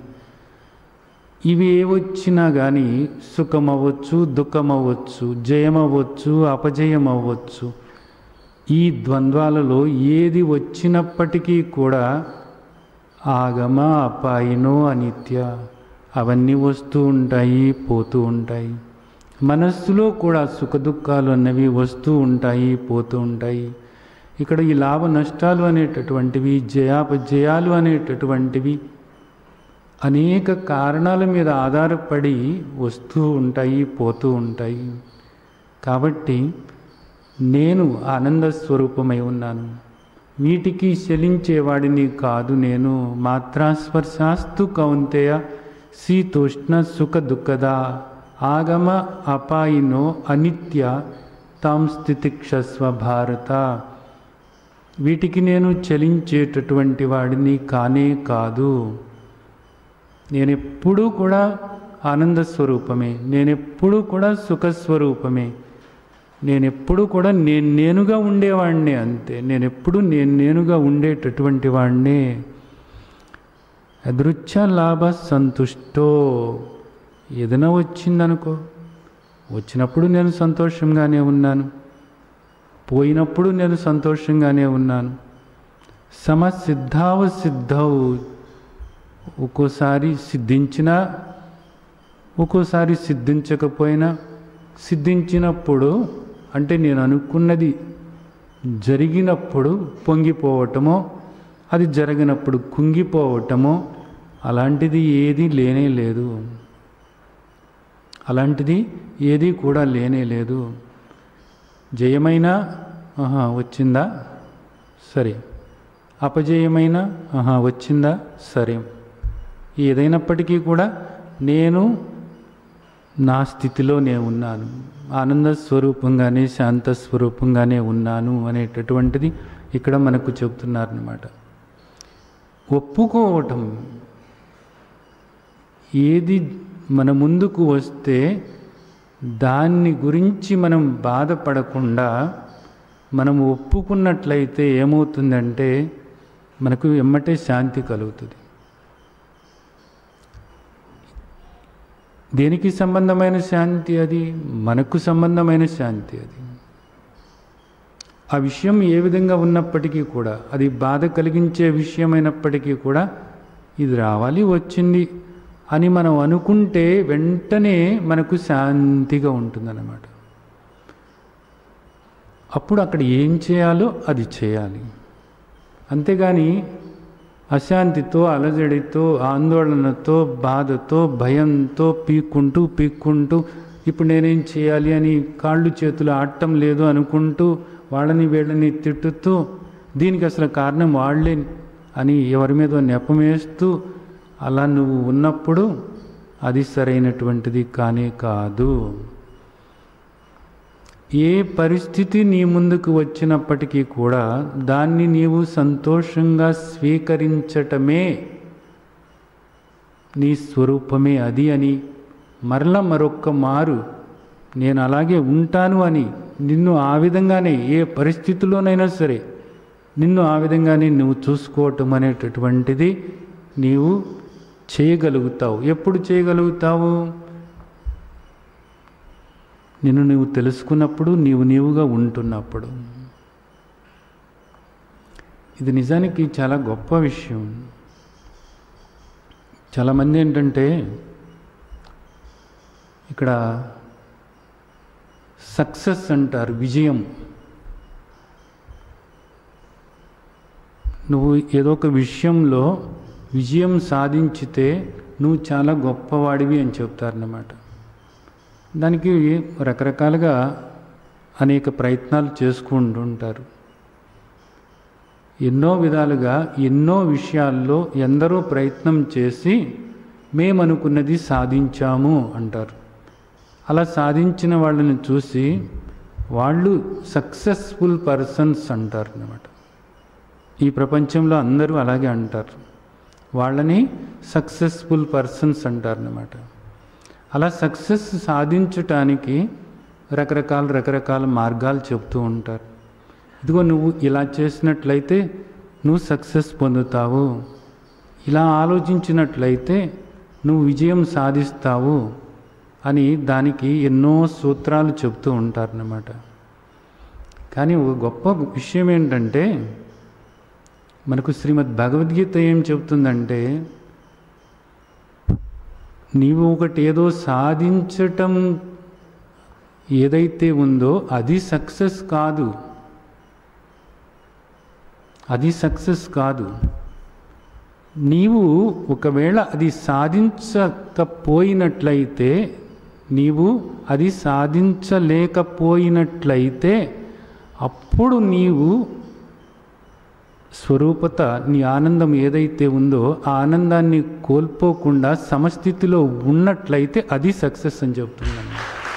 ఇవి ఏవొచ్చినా కానీ సుఖం అవ్వచ్చు, దుఃఖం అవ్వచ్చు, జయం అవ్వచ్చు, అపజయం అవ్వచ్చు, ఈ ద్వంద్వాలలో ఏది వచ్చినప్పటికీ కూడా ఆగమ అపాయినో అనిత్య, అవన్నీ వస్తూ ఉంటాయి పోతూ ఉంటాయి. మనస్సులో కూడా సుఖదుఖాలు అన్నవి వస్తూ ఉంటాయి పోతూ ఉంటాయి. ఇక్కడ ఈ లాభ నష్టాలు అనేటటువంటివి, జయాపజయాలు అనేటటువంటివి అనేక కారణాల మీద ఆధారపడి వస్తూ ఉంటాయి పోతూ ఉంటాయి. కాబట్టి నేను ఆనంద స్వరూపమై ఉన్నాను, వీటికి శలించేవాడిని కాదు నేను. మాత్రాస్పర్శాస్తు కౌంతేయ శీతోష్ణ సుఖ దుఃఖద ఆగమ అపాయినో అనిత్య తాం స్థితిక్షస్వ భారత. వీటికి నేను చలించేటటువంటి వాడిని కానే కాదు. నేనెప్పుడూ కూడా ఆనంద స్వరూపమే, నేనెప్పుడూ కూడా సుఖస్వరూపమే, నేనెప్పుడూ కూడా నేను నేనుగా ఉండేవాడినే. అంతే, నేనెప్పుడు నేను నేనుగా ఉండేటటువంటి వాడినే. అదృచ్ఛ లాభ సంతుష్టో. ఏదైనా వచ్చిందనుకో, వచ్చినప్పుడు నేను సంతోషంగానే ఉన్నాను, పోయినప్పుడు నేను సంతోషంగానే ఉన్నాను. సమసిద్ధావ సిద్ధవు, ఒక్కోసారి సిద్ధించినా ఒక్కోసారి సిద్ధించకపోయినా, సిద్ధించినప్పుడు అంటే నేను అనుకున్నది జరిగినప్పుడు పొంగిపోవటమో, అది జరిగినప్పుడు కుంగిపోవటమో, అలాంటిది ఏది లేనే లేదు. అలాంటిది ఏది కూడా లేనే లేదు. జయమైనా ఆహా వచ్చిందా సరే, అపజయమైనా ఆహా వచ్చిందా సరే. ఏదైనప్పటికీ కూడా నేను నా స్థితిలో నేను ఉన్నాను, ఆనంద స్వరూపంగానే శాంత స్వరూపంగానే ఉన్నాను అనేటటువంటిది ఇక్కడ మనకు చెబుతున్నారన్నమాట. ఒప్పుకోవటం, ఏది మన ముందుకు వస్తే దాన్ని గురించి మనం బాధపడకుండా మనం ఒప్పుకున్నట్లయితే ఏమవుతుందంటే మనకు ఎమ్మటే శాంతి కలుగుతుంది. దేనికి సంబంధమైన శాంతి అది? మనకు సంబంధమైన శాంతి అది. ఆ విషయం ఏ విధంగా ఉన్నప్పటికీ కూడా, అది బాధ కలిగించే విషయమైనప్పటికీ కూడా ఇది రావాలి వచ్చింది అని మనం అనుకుంటే వెంటనే మనకు శాంతిగా ఉంటుందన్నమాట. అప్పుడు అక్కడ ఏం చేయాలో అది చేయాలి. అంతేగాని అశాంతితో, అలజడితో, ఆందోళనతో, బాధతో, భయంతో పీక్కుంటూ పీక్కుంటూ ఇప్పుడు నేనేం చేయాలి అని కాళ్ళు చేతులు ఆడటం లేదు అనుకుంటూ వాళ్ళని వీళ్ళని తిట్టుతూ దీనికి అసలు కారణం వాళ్ళే అని ఎవరి మీద నెపమేస్తూ అలా నువ్వు ఉన్నప్పుడు అది సరైనటువంటిది కానే కాదు. ఏ పరిస్థితి నీ ముందుకు వచ్చినప్పటికీ కూడా దాన్ని నీవు సంతోషంగా స్వీకరించటమే నీ స్వరూపమే అది అని మరల మరొక్క మారు నేను అలాగే ఉంటాను అని నిన్ను ఆ విధంగానే ఏ పరిస్థితిలోనైనా సరే నిన్ను ఆ విధంగానే నువ్వు చూసుకోవటం అనేటటువంటిది నీవు చేయగలుగుతావు. ఎప్పుడు చేయగలుగుతావు? నిన్ను నీవు తెలుసుకున్నప్పుడు, నీవు నీవుగా ఉంటున్నప్పుడు. ఇది నిజానికి చాలా గొప్ప విషయం. చాలామంది ఏంటంటే ఇక్కడ సక్సెస్ అంటారు, విజయం. నువ్వు ఏదో ఒక విషయంలో విజయం సాధించితే నువ్వు చాలా గొప్పవాడివి అని చెప్తారన్నమాట. దానికి రకరకాలుగా అనేక ప్రయత్నాలు చేసుకుంటూ ఉంటారు. ఎన్నో విధాలుగా ఎన్నో విషయాల్లో ఎందరో ప్రయత్నం చేసి మేమనుకున్నది సాధించాము అంటారు. అలా సాధించిన వాళ్ళని చూసి వాళ్ళు సక్సెస్ఫుల్ పర్సన్స్ అంటారు అన్నమాట. ఈ ప్రపంచంలో అందరూ అలాగే అంటారు, వాళ్ళని సక్సెస్ఫుల్ పర్సన్స్ అంటారు అన్నమాట. అలా సక్సెస్ సాధించటానికి రకరకాల రకరకాల మార్గాలు చెప్తూ ఉంటారు. ఇదిగో నువ్వు ఇలా చేసినట్లయితే నువ్వు సక్సెస్ పొందుతావు, ఇలా ఆలోచించినట్లయితే నువ్వు విజయం సాధిస్తావు అని దానికి ఎన్నో సూత్రాలు చెప్తూ ఉంటారన్నమాట. కానీ ఒక గొప్ప విషయం ఏంటంటే మనకు శ్రీమద్ భగవద్గీత ఏం చెప్తుందంటే నీవు ఒకటి ఏదో సాధించటం ఏదైతే ఉందో అది సక్సెస్ కాదు, అది సక్సెస్ కాదు. నీవు ఒకవేళ అది సాధించకపోయినట్లయితే, నీవు అది సాధించలేకపోయినట్లయితే అప్పుడు నీవు స్వరూపత నీ ఆనందం ఏదైతే ఉందో ఆ ఆనందాన్ని కోల్పోకుండా సమస్థితిలో ఉన్నట్లయితే అది సక్సెస్ అని చెప్తున్నాను.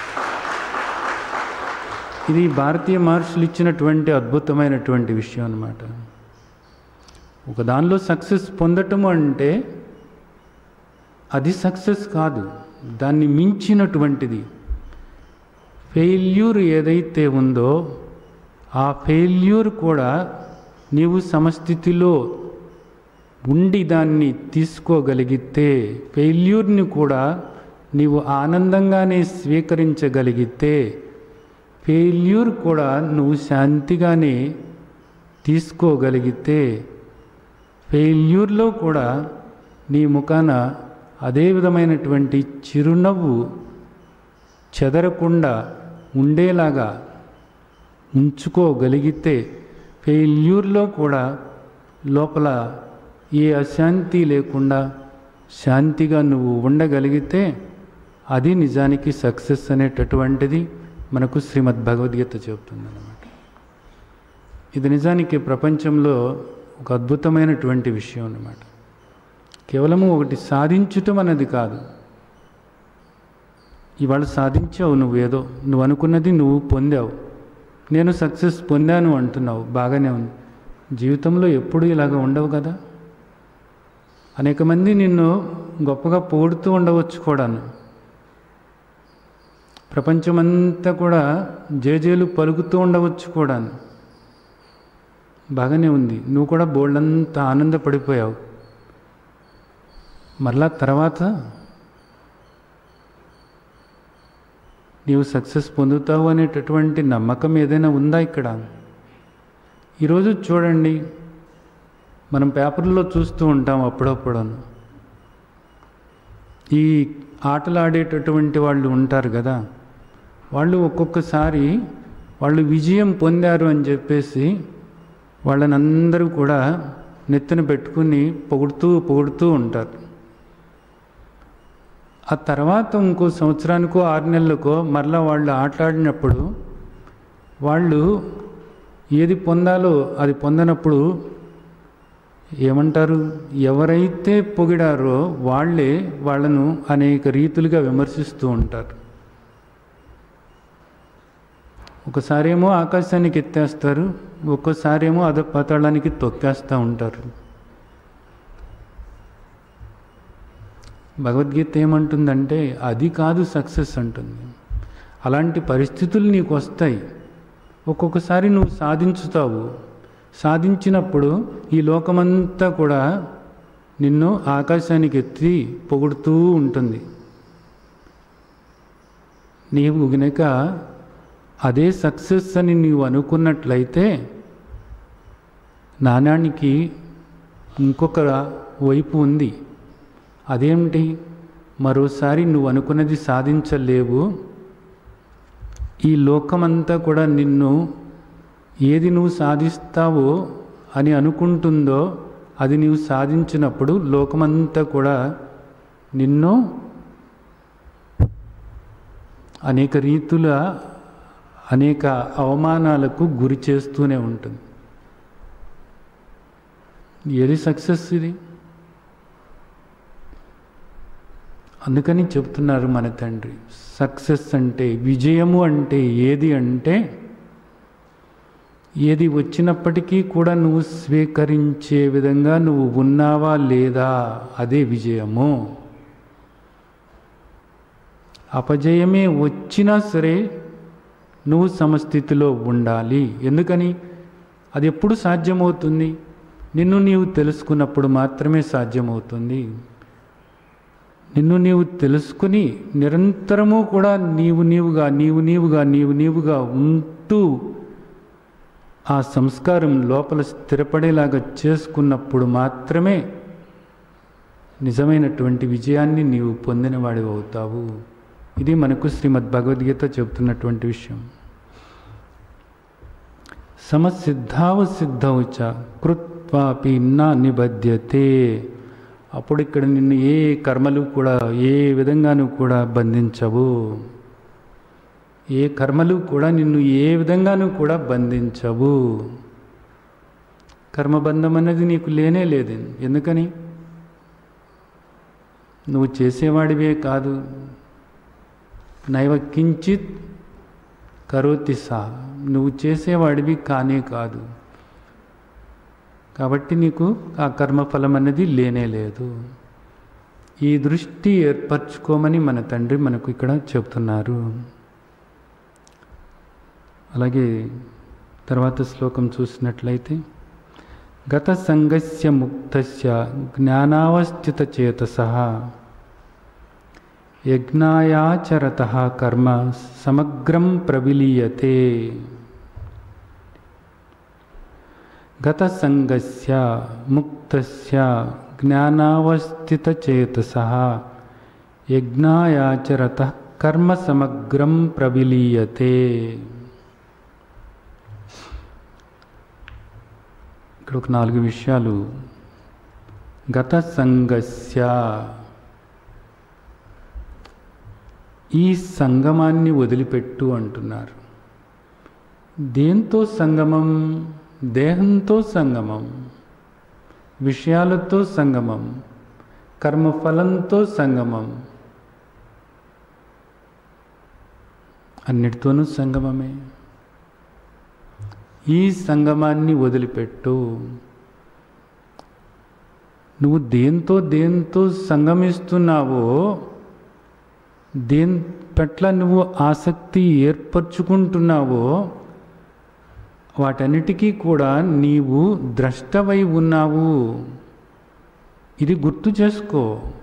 ఇది భారతీయ మహర్షులు ఇచ్చినటువంటి అద్భుతమైనటువంటి విషయం అన్నమాట. ఒక దానిలో సక్సెస్ పొందటం అంటే అది సక్సెస్ కాదు, దాన్ని మించినటువంటిది. ఫెయిల్యూర్ ఏదైతే ఉందో ఆ ఫెయిల్యూర్ కూడా నీవు సమస్థితిలో ఉండి దాన్ని తీసుకోగలిగితే, ఫెయిల్యూర్ని కూడా నీవు ఆనందంగానే స్వీకరించగలిగితే, ఫెయిల్యూర్ కూడా నువ్వు శాంతిగానే తీసుకోగలిగితే, ఫెయిల్యూర్లో కూడా నీ ముఖాన అదే విధమైనటువంటి చిరునవ్వు చెదరకుండా ఉండేలాగా ఉంచుకోగలిగితే, ఫెయిల్యూర్లో కూడా లోపల ఏ అశాంతి లేకుండా శాంతిగా నువ్వు ఉండగలిగితే అది నిజానికి సక్సెస్ అనేటటువంటిది మనకు శ్రీమద్ భగవద్గీత చెబుతుందన్నమాట. ఇది నిజానికి ప్రపంచంలో ఒక అద్భుతమైనటువంటి విషయం అన్నమాట. కేవలము ఒకటి సాధించటం అనేది కాదు. ఇవాళ సాధించావు, నువ్వేదో నువ్వు అనుకున్నది నువ్వు పొందావు, నేను సక్సెస్ పొందాను అంటున్నావు, బాగానే ఉంది. జీవితంలో ఎప్పుడు ఇలాగ ఉండవు కదా. అనేక మంది నిన్ను గొప్పగా పొగుడుతూ ఉండవచ్చు కూడాను, ప్రపంచమంతా కూడా జేజేలు పలుకుతూ ఉండవచ్చు కూడాను, బాగానే ఉంది. నువ్వు కూడా బోల్డంతా ఆనందపడిపోయావు. మరలా తర్వాత నీవు సక్సెస్ పొందుతావు అనేటటువంటి నమ్మకం ఏదైనా ఉందా ఇక్కడ? ఈరోజు చూడండి, మనం పేపర్లో చూస్తూ ఉంటాం అప్పుడప్పుడు, ఈ ఆటలు ఆడేటటువంటి వాళ్ళు ఉంటారు కదా, వాళ్ళు ఒక్కొక్కసారి వాళ్ళు విజయం పొందారు అని చెప్పేసి వాళ్ళని అందరూ కూడా నెత్తిన పెట్టుకుని పొగుడుతూ పొగుడుతూ ఉంటారు. ఆ తర్వాత ఇంకో సంవత్సరానికో ఆరు నెలలకో మరలా వాళ్ళు ఆటలాడినప్పుడు వాళ్ళు ఏది పొందాలో అది పొందనప్పుడు ఏమంటారు? ఎవరైతే పొగిడారో వాళ్ళే వాళ్ళను అనేక రీతులుగా విమర్శిస్తూ ఉంటారు. ఒకసారేమో ఆకాశానికి ఎత్తేస్తారు, ఒక్కోసారేమో అద పాతాళానికి తొక్కేస్తూ ఉంటారు. భగవద్గీత ఏమంటుందంటే అది కాదు సక్సెస్ అంటుంది. అలాంటి పరిస్థితులు నీకు వస్తాయి, ఒక్కొక్కసారి నువ్వు సాధించుతావు. సాధించినప్పుడు ఈ లోకమంతా కూడా నిన్ను ఆకాశానికి ఎత్తి పొగుడుతూ ఉంటుంది. నీవు గనక అదే సక్సెస్ అని నీవు అనుకున్నట్లయితే నాణ్యానికి ఇంకొక వైపు ఉంది. అదేమిటి? మరోసారి నువ్వు అనుకున్నది సాధించలేవు. ఈ లోకమంతా కూడా నిన్ను ఏది నువ్వు సాధిస్తావో అని అనుకుంటుందో అది నీవు సాధించినప్పుడు లోకమంతా కూడా నిన్ను అనేక రీతుల అనేక అవమానాలకు గురి చేస్తూనే ఉంటుంది. ఏది సక్సెస్ ఇది? అందుకని చెప్తున్నారు మన తండ్రి, సక్సెస్ అంటే, విజయము అంటే ఏది అంటే ఏది వచ్చినప్పటికీ కూడా నువ్వు స్వీకరించే విధంగా నువ్వు ఉన్నావా లేదా, అదే విజయము. అపజయమే వచ్చినా సరే నువ్వు సమస్థితిలో ఉండాలి. ఎందుకని? అది ఎప్పుడు సాధ్యమవుతుంది? నిన్ను నీవు తెలుసుకున్నప్పుడు మాత్రమే సాధ్యమవుతుంది. నిన్ను నీవు తెలుసుకుని నిరంతరము కూడా నీవు నీవుగా నీవు నీవుగా నీవు నీవుగా ఉంటూ ఆ సంస్కారం లోపల స్థిరపడేలాగా చేసుకున్నప్పుడు మాత్రమే నిజమైనటువంటి విజయాన్ని నీవు పొందినవాడివి అవుతావు. ఇది మనకు శ్రీమద్ భగవద్గీత చెబుతున్నటువంటి విషయం. సమసిద్ధావ సిద్ధౌ చ కృత్వాపి నా నిబధ్యతే. అప్పుడు ఇక్కడ నిన్ను ఏ కర్మలు కూడా ఏ విధంగానూ కూడా బంధించవు. ఏ కర్మలు కూడా నిన్ను ఏ విధంగానూ కూడా బంధించవు. కర్మబంధం అనేది నీకు లేనే లేదు. ఎందుకని? నువ్వు చేసేవాడివే కాదు. నైవ కించిత్ కరోతి సా, నువ్వు చేసేవాడివి కానే కాదు. కాబట్టి నీకు ఆ కర్మఫలం అనేది లేనే లేదు. ఈ దృష్టి ఏర్పరచుకోమని మన తండ్రి మనకు ఇక్కడ చెప్తున్నారు. అలాగే తర్వాత శ్లోకం చూసినట్లయితే, గత సంగస్య ముక్తస్య జ్ఞానావస్థిత చేతసః యజ్ఞాయాచరతః కర్మ సమగ్రం ప్రవిలీయతే. గత సంగస్య ముక్తస్య జ్ఞానావస్థిత చేతసః యజ్ఞాయాచరతః కర్మ సమగ్రం ప్రవిలీయతే. ఇక్కడ ఒక నాలుగు విషయాలు. గత సంగస్య, ఈ సంగమాన్ని వదిలిపెట్టు అంటున్నారు. దేంతో సంగమం? దేహంతో సంగమం, విషయాలతో సంగమం, కర్మఫలంతో సంగమం, అన్నిటితోనూ సంగమమే. ఈ సంగమాన్ని వదిలిపెట్టు. నువ్వు దేంతో దేంతో సంగమిస్తున్నావో, దేని పట్ల నువ్వు ఆసక్తి ఏర్పరచుకుంటున్నావో వాటన్నిటికీ కూడా నీవు ద్రష్టవై ఉన్నావు. ఇది గుర్తు చేసుకో.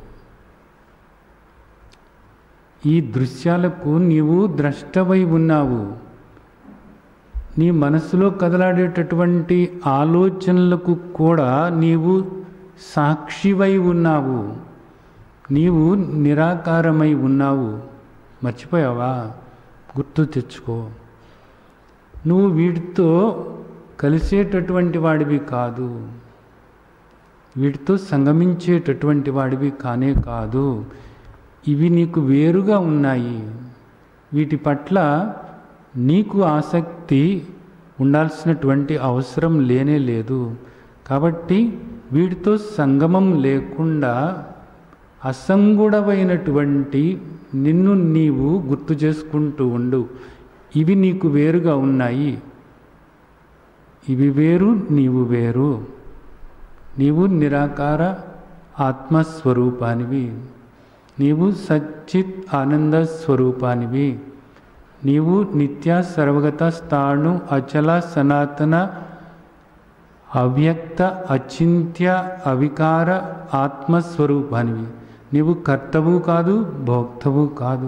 ఈ దృశ్యాలకు నీవు ద్రష్టవై ఉన్నావు. నీ మనసులో కదలాడేటటువంటి ఆలోచనలకు కూడా నీవు సాక్షివై ఉన్నావు. నీవు నిరాకారమై ఉన్నావు. మర్చిపోయావా? గుర్తు తెచ్చుకో. నువ్వు వీటితో కలిసేటటువంటి వాడివి కాదు. వీటితో సంగమించేటటువంటి వాడివి కానే కాదు. ఇవి నీకు వేరుగా ఉన్నాయి. వీటి పట్ల నీకు ఆసక్తి ఉండాల్సినటువంటి అవసరం లేనే లేదు. కాబట్టి వీటితో సంగమం లేకుండా అసంగుడమైనటువంటి నిన్ను నీవు గుర్తు చేసుకుంటూ ఉండు. ఇవి నీకు వేరుగా ఉన్నాయి. ఇవి వేరు, నీవు వేరు. నీవు నిరాకార ఆత్మస్వరూపానివి. నీవు సచ్చిత్ ఆనంద స్వరూపానివి. నీవు నిత్య సర్వగత స్థాణు అచల సనాతన అవ్యక్త అచింత్య అవికార ఆత్మస్వరూపానివి. నీవు కర్తవు కాదు, భోక్తవు కాదు.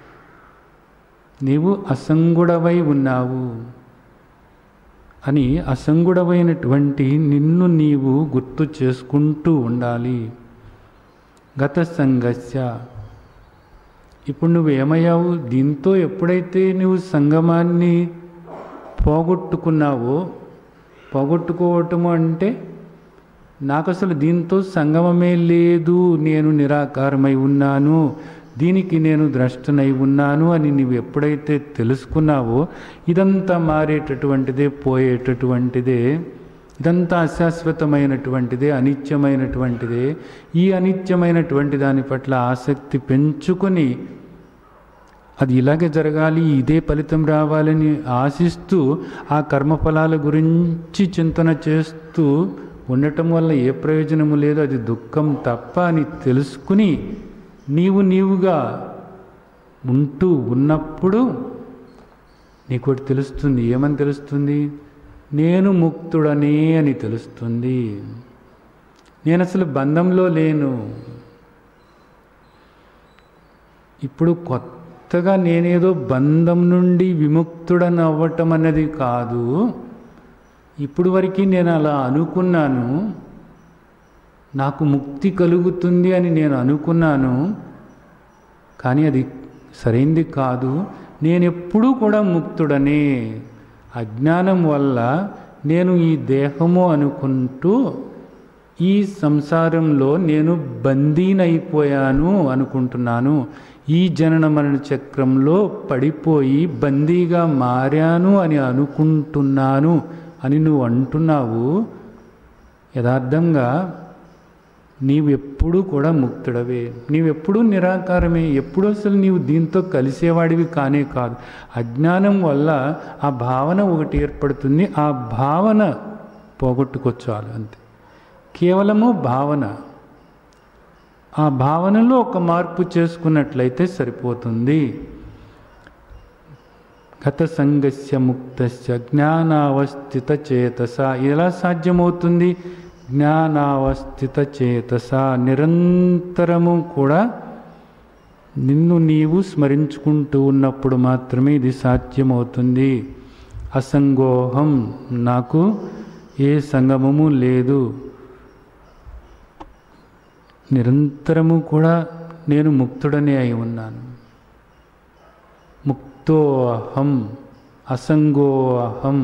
నీవు అసంగుడవై ఉన్నావు అని అసంగుడమైనటువంటి నిన్ను నీవు గుర్తు చేసుకుంటూ ఉండాలి. గత సంగస్య, ఇప్పుడు నువ్వు ఏమయ్యావు? దీంతో ఎప్పుడైతే నువ్వు సంగమాన్ని పోగొట్టుకున్నావో, పోగొట్టుకోవటము అంటే నాకు అసలు దీంతో సంగమమే లేదు, నేను నిరాకారమై ఉన్నాను, దీనికి నేను ద్రష్టనై ఉన్నాను అని నువ్వు ఎప్పుడైతే తెలుసుకున్నావో, ఇదంతా మారేటటువంటిదే, పోయేటటువంటిదే, ఇదంతా అశాశ్వతమైనటువంటిదే, అనిత్యమైనటువంటిదే. ఈ అనిత్యమైనటువంటి దాని పట్ల ఆసక్తి పెంచుకొని అది ఇలాగే జరగాలి, ఇదే ఫలితం రావాలని ఆశిస్తూ ఆ కర్మఫలాల గురించి చింతన చేస్తూ ఉండటం వల్ల ఏ ప్రయోజనము లేదు, అది దుఃఖం తప్ప అని తెలుసుకుని నీవు నీవుగా ఉంటూ ఉన్నప్పుడు నీకు ఒకటి తెలుస్తుంది. ఏమని తెలుస్తుంది? నేను ముక్తుడనే అని తెలుస్తుంది. నేను అసలు బంధంలో లేను. ఇప్పుడు కొత్తగా నేనేదో బంధం నుండి విముక్తుడని అవ్వటం అన్నది కాదు. ఇప్పుడు వరకు నేను అలా అనుకున్నాను, నాకు ముక్తి కలుగుతుంది అని నేను అనుకున్నాను, కానీ అది సరైంది కాదు. నేను ఎప్పుడూ కూడా ముక్తుడనే. అజ్ఞానం వల్ల నేను ఈ దేహము అనుకుంటూ ఈ సంసారంలో నేను బందీనైపోయాను అనుకుంటున్నాను. ఈ జనన మరణ చక్రంలో పడిపోయి బందీగా మారాను అని అనుకుంటున్నాను అని నువ్వు అంటున్నావు. యథార్థంగా నీవు ఎప్పుడూ కూడా ముక్తుడవే, నీవెప్పుడూ నిరాకారమే. ఎప్పుడు అసలు నీవు దీంతో కలిసేవాడివి కానే కాదు. అజ్ఞానం వల్ల ఆ భావన ఒకటి ఏర్పడుతుంది, ఆ భావన పోగొట్టుకొచ్చాలి అంతే. కేవలము భావన, ఆ భావనలో ఒక మార్పు చేసుకున్నట్లయితే సరిపోతుంది. గత సంగస్య ముక్తస్య జ్ఞానావస్థిత చేతస. ఎలా సాధ్యమవుతుంది? జ్ఞానావస్థిత చేతస, నిరంతరము కూడా నిన్ను నీవు స్మరించుకుంటూ ఉన్నప్పుడు మాత్రమే ఇది సాధ్యమవుతుంది. అసంగోహం, నాకు ఏ సంగమము లేదు, నిరంతరము కూడా నేను ముక్తుడనే అయి ఉన్నాను. ముక్తో అహం, అసంగో అహం,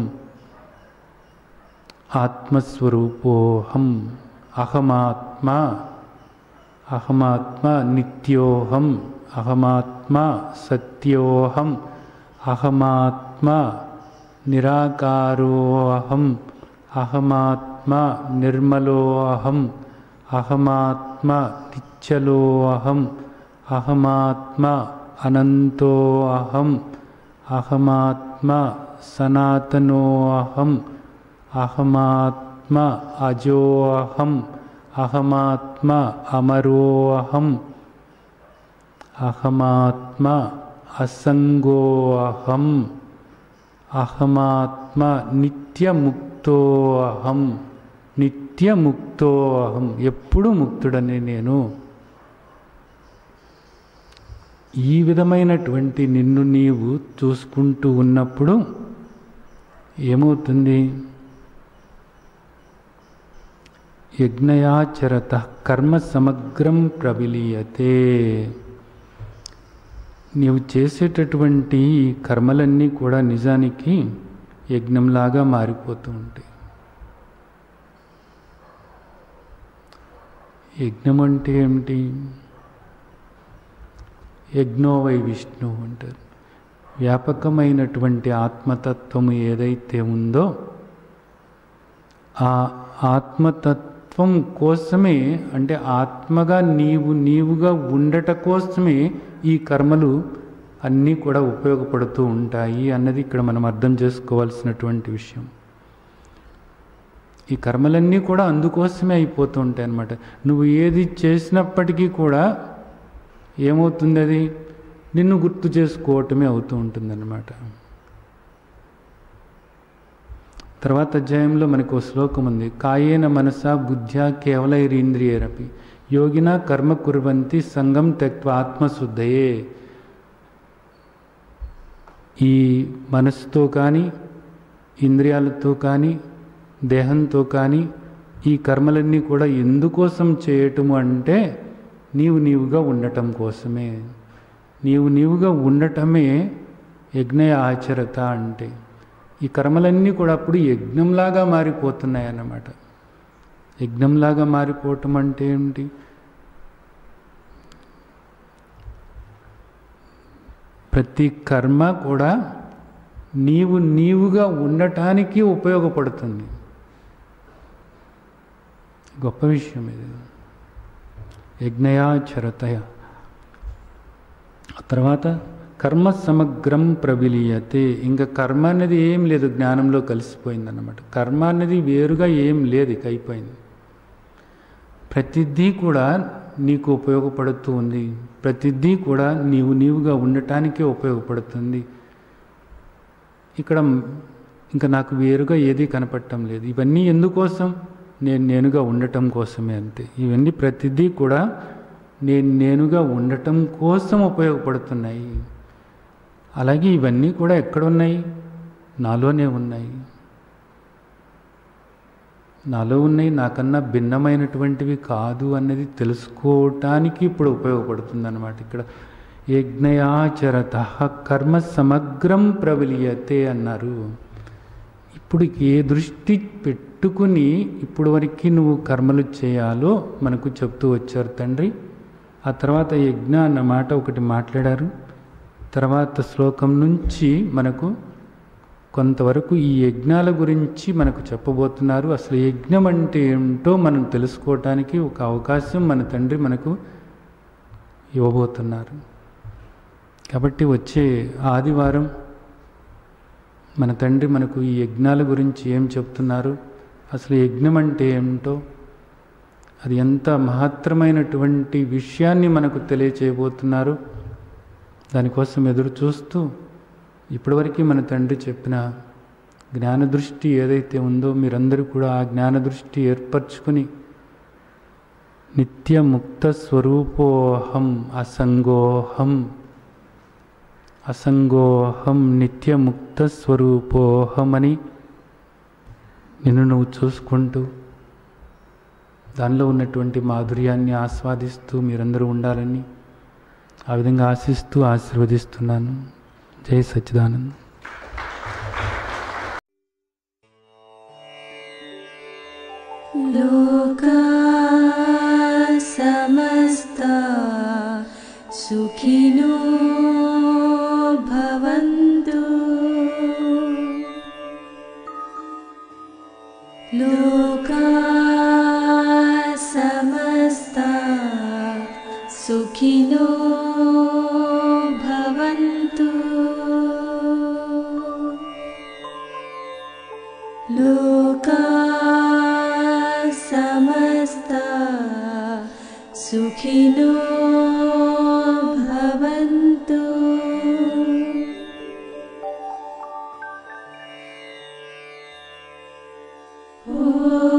ఆత్మస్వరూపోహం, అహమాత్మ, అహమాత్మ నిత్యోహం, అహమాత్మ సత్యోహం, అహమాత్మ నిరాకారోహం, అహమాత్మ నిర్మలోహం, అహమాత్మ నిశ్చలోహం, అహమాత్మ అనంతోహం, అహమాత్మ సనాతనోహం, అహమాత్మ అజోహం, అహమాత్మ అమరోహం, అహమాత్మ అసంగోహం, అహమాత్మ నిత్యముక్తోహం. నిత్యముక్తోహం, ఎప్పుడు ముక్తుడని నేను. ఈ విధమైనటువంటి నిన్ను నీవు చూసుకుంటూ ఉన్నప్పుడు ఏమవుతుంది? యజ్ఞయాచరత కర్మ సమగ్రం ప్రవిలీయతే. నీవు చేసేటటువంటి ఈ కర్మలన్నీ కూడా నిజానికి యజ్ఞంలాగా మారిపోతూ ఉంటాయి. యజ్ఞం అంటే ఏమిటి? యజ్ఞో వై విష్ణు అంటారు. వ్యాపకమైనటువంటి ఆత్మతత్వము ఏదైతే ఉందో ఆ ఆత్మతత్వం కోసమే, అంటే ఆత్మగా నీవు నీవుగా ఉండట కోసమే ఈ కర్మలు అన్నీ కూడా ఉపయోగపడుతూ ఉంటాయి అన్నది ఇక్కడ మనం అర్థం చేసుకోవాల్సినటువంటి విషయం. ఈ కర్మలన్నీ కూడా అందుకోసమే అయిపోతూ ఉంటాయి అన్నమాట. నువ్వు ఏది చేసినప్పటికీ కూడా ఏమవుతుంది? అది నిన్ను గుర్తు చేసుకోవటమే అవుతూ ఉంటుందన్నమాట. తర్వాత అధ్యాయంలో మనకు ఒక శ్లోకం ఉంది. కాయేన మనసా బుద్ధ్యా కేవలైరింద్రియరపి యోగిన కర్మ కుర్వంతి సంగం త్యక్త్వా ఆత్మశుద్ధయే. ఈ మనసుతో కానీ ఇంద్రియాలతో కానీ దేహంతో కానీ ఈ కర్మలన్నీ కూడా ఎందుకోసం చేయటము అంటే నీవు నీవుగా ఉండటం కోసమే. నీవు నీవుగా ఉండటమే యజ్ఞ ఆచరత అంటే. ఈ కర్మలన్నీ కూడా అప్పుడు యజ్ఞంలాగా మారిపోతున్నాయి అన్నమాట. యజ్ఞంలాగా మారిపోవటం అంటే ఏమిటి? ప్రతి కర్మ కూడా నీవు నీవుగా ఉండటానికి ఉపయోగపడుతుంది. గొప్ప విషయం ఇది. యజ్ఞయాచరతయ. తర్వాత కర్మ సమగ్రం ప్రవిలీయతే. ఇంకా కర్మ అనేది ఏం లేదు, జ్ఞానంలో కలిసిపోయిందన్నమాట. కర్మ అనేది వేరుగా ఏం లేదు, ఇక అయిపోయింది. ప్రతిదీ కూడా నీకు ఉపయోగపడుతూ ఉంది. ప్రతిదీ కూడా నీవు నీవుగా ఉండటానికే ఉపయోగపడుతుంది. ఇక్కడ ఇంకా నాకు వేరుగా ఏదీ కనపడటం లేదు. ఇవన్నీ ఎందుకోసం? నేను నేనుగా ఉండటం కోసమే అంతే. ఇవన్నీ ప్రతిదీ కూడా నేను నేనుగా ఉండటం కోసం ఉపయోగపడుతున్నాయి. అలాగే ఇవన్నీ కూడా ఎక్కడున్నాయి? నాలోనే ఉన్నాయి. నాలో ఉన్నాయి నాకన్నా భిన్నమైనటువంటివి కాదు అన్నది తెలుసుకోవటానికి ఇప్పుడు ఉపయోగపడుతుంది అన్నమాట. ఇక్కడ యజ్ఞయాచరత కర్మ సమగ్రం ప్రవిలీయతే అన్నారు. ఇప్పుడు ఏ దృష్టి పెట్టుకుని ఇప్పుడు వరకు నువ్వు కర్మలు చేయాలో మనకు చెప్తూ వచ్చారు తండ్రి. ఆ తర్వాత యజ్ఞ అన్న మాట ఒకటి మాట్లాడారు. తర్వాత శ్లోకం నుంచి మనకు కొంతవరకు ఈ యజ్ఞాల గురించి మనకు చెప్పబోతున్నారు. అసలు యజ్ఞం అంటే ఏమిటో మనం తెలుసుకోవటానికి ఒక అవకాశం మన తండ్రి మనకు ఇవ్వబోతున్నారు. కాబట్టి వచ్చే ఆదివారం మన తండ్రి మనకు ఈ యజ్ఞాల గురించి ఏం చెప్తున్నారు, అసలు యజ్ఞం అంటే ఏమిటో, అది ఎంత మహత్తరమైనటువంటి విషయాన్ని మనకు తెలియచేయబోతున్నారు. దానికోసం ఎదురు చూస్తూ ఇప్పటివరకు మన తండ్రి చెప్పిన జ్ఞాన దృష్టి ఏదైతే ఉందో మీరందరూ కూడా ఆ జ్ఞాన దృష్టి ఏర్పరచుకుని నిత్యముక్త స్వరూపోహం అసంగోహం అసంగోహం నిత్యముక్త స్వరూపోహం అని నిన్ను నువ్వు చూసుకుంటూ దానిలో ఉన్నటువంటి మాధుర్యాన్ని ఆస్వాదిస్తూ మీరందరూ ఉండాలని ఆ విధంగా ఆశిస్తూ ఆశీర్వదిస్తున్నాను. జై సచ్చిదానంద్. లోకా సమస్తా సుఖినో భవంతు. లోకా సమస్తా సుఖినో భవంతు. లోకా సమస్తా సుఖినో భవంతు. ఓ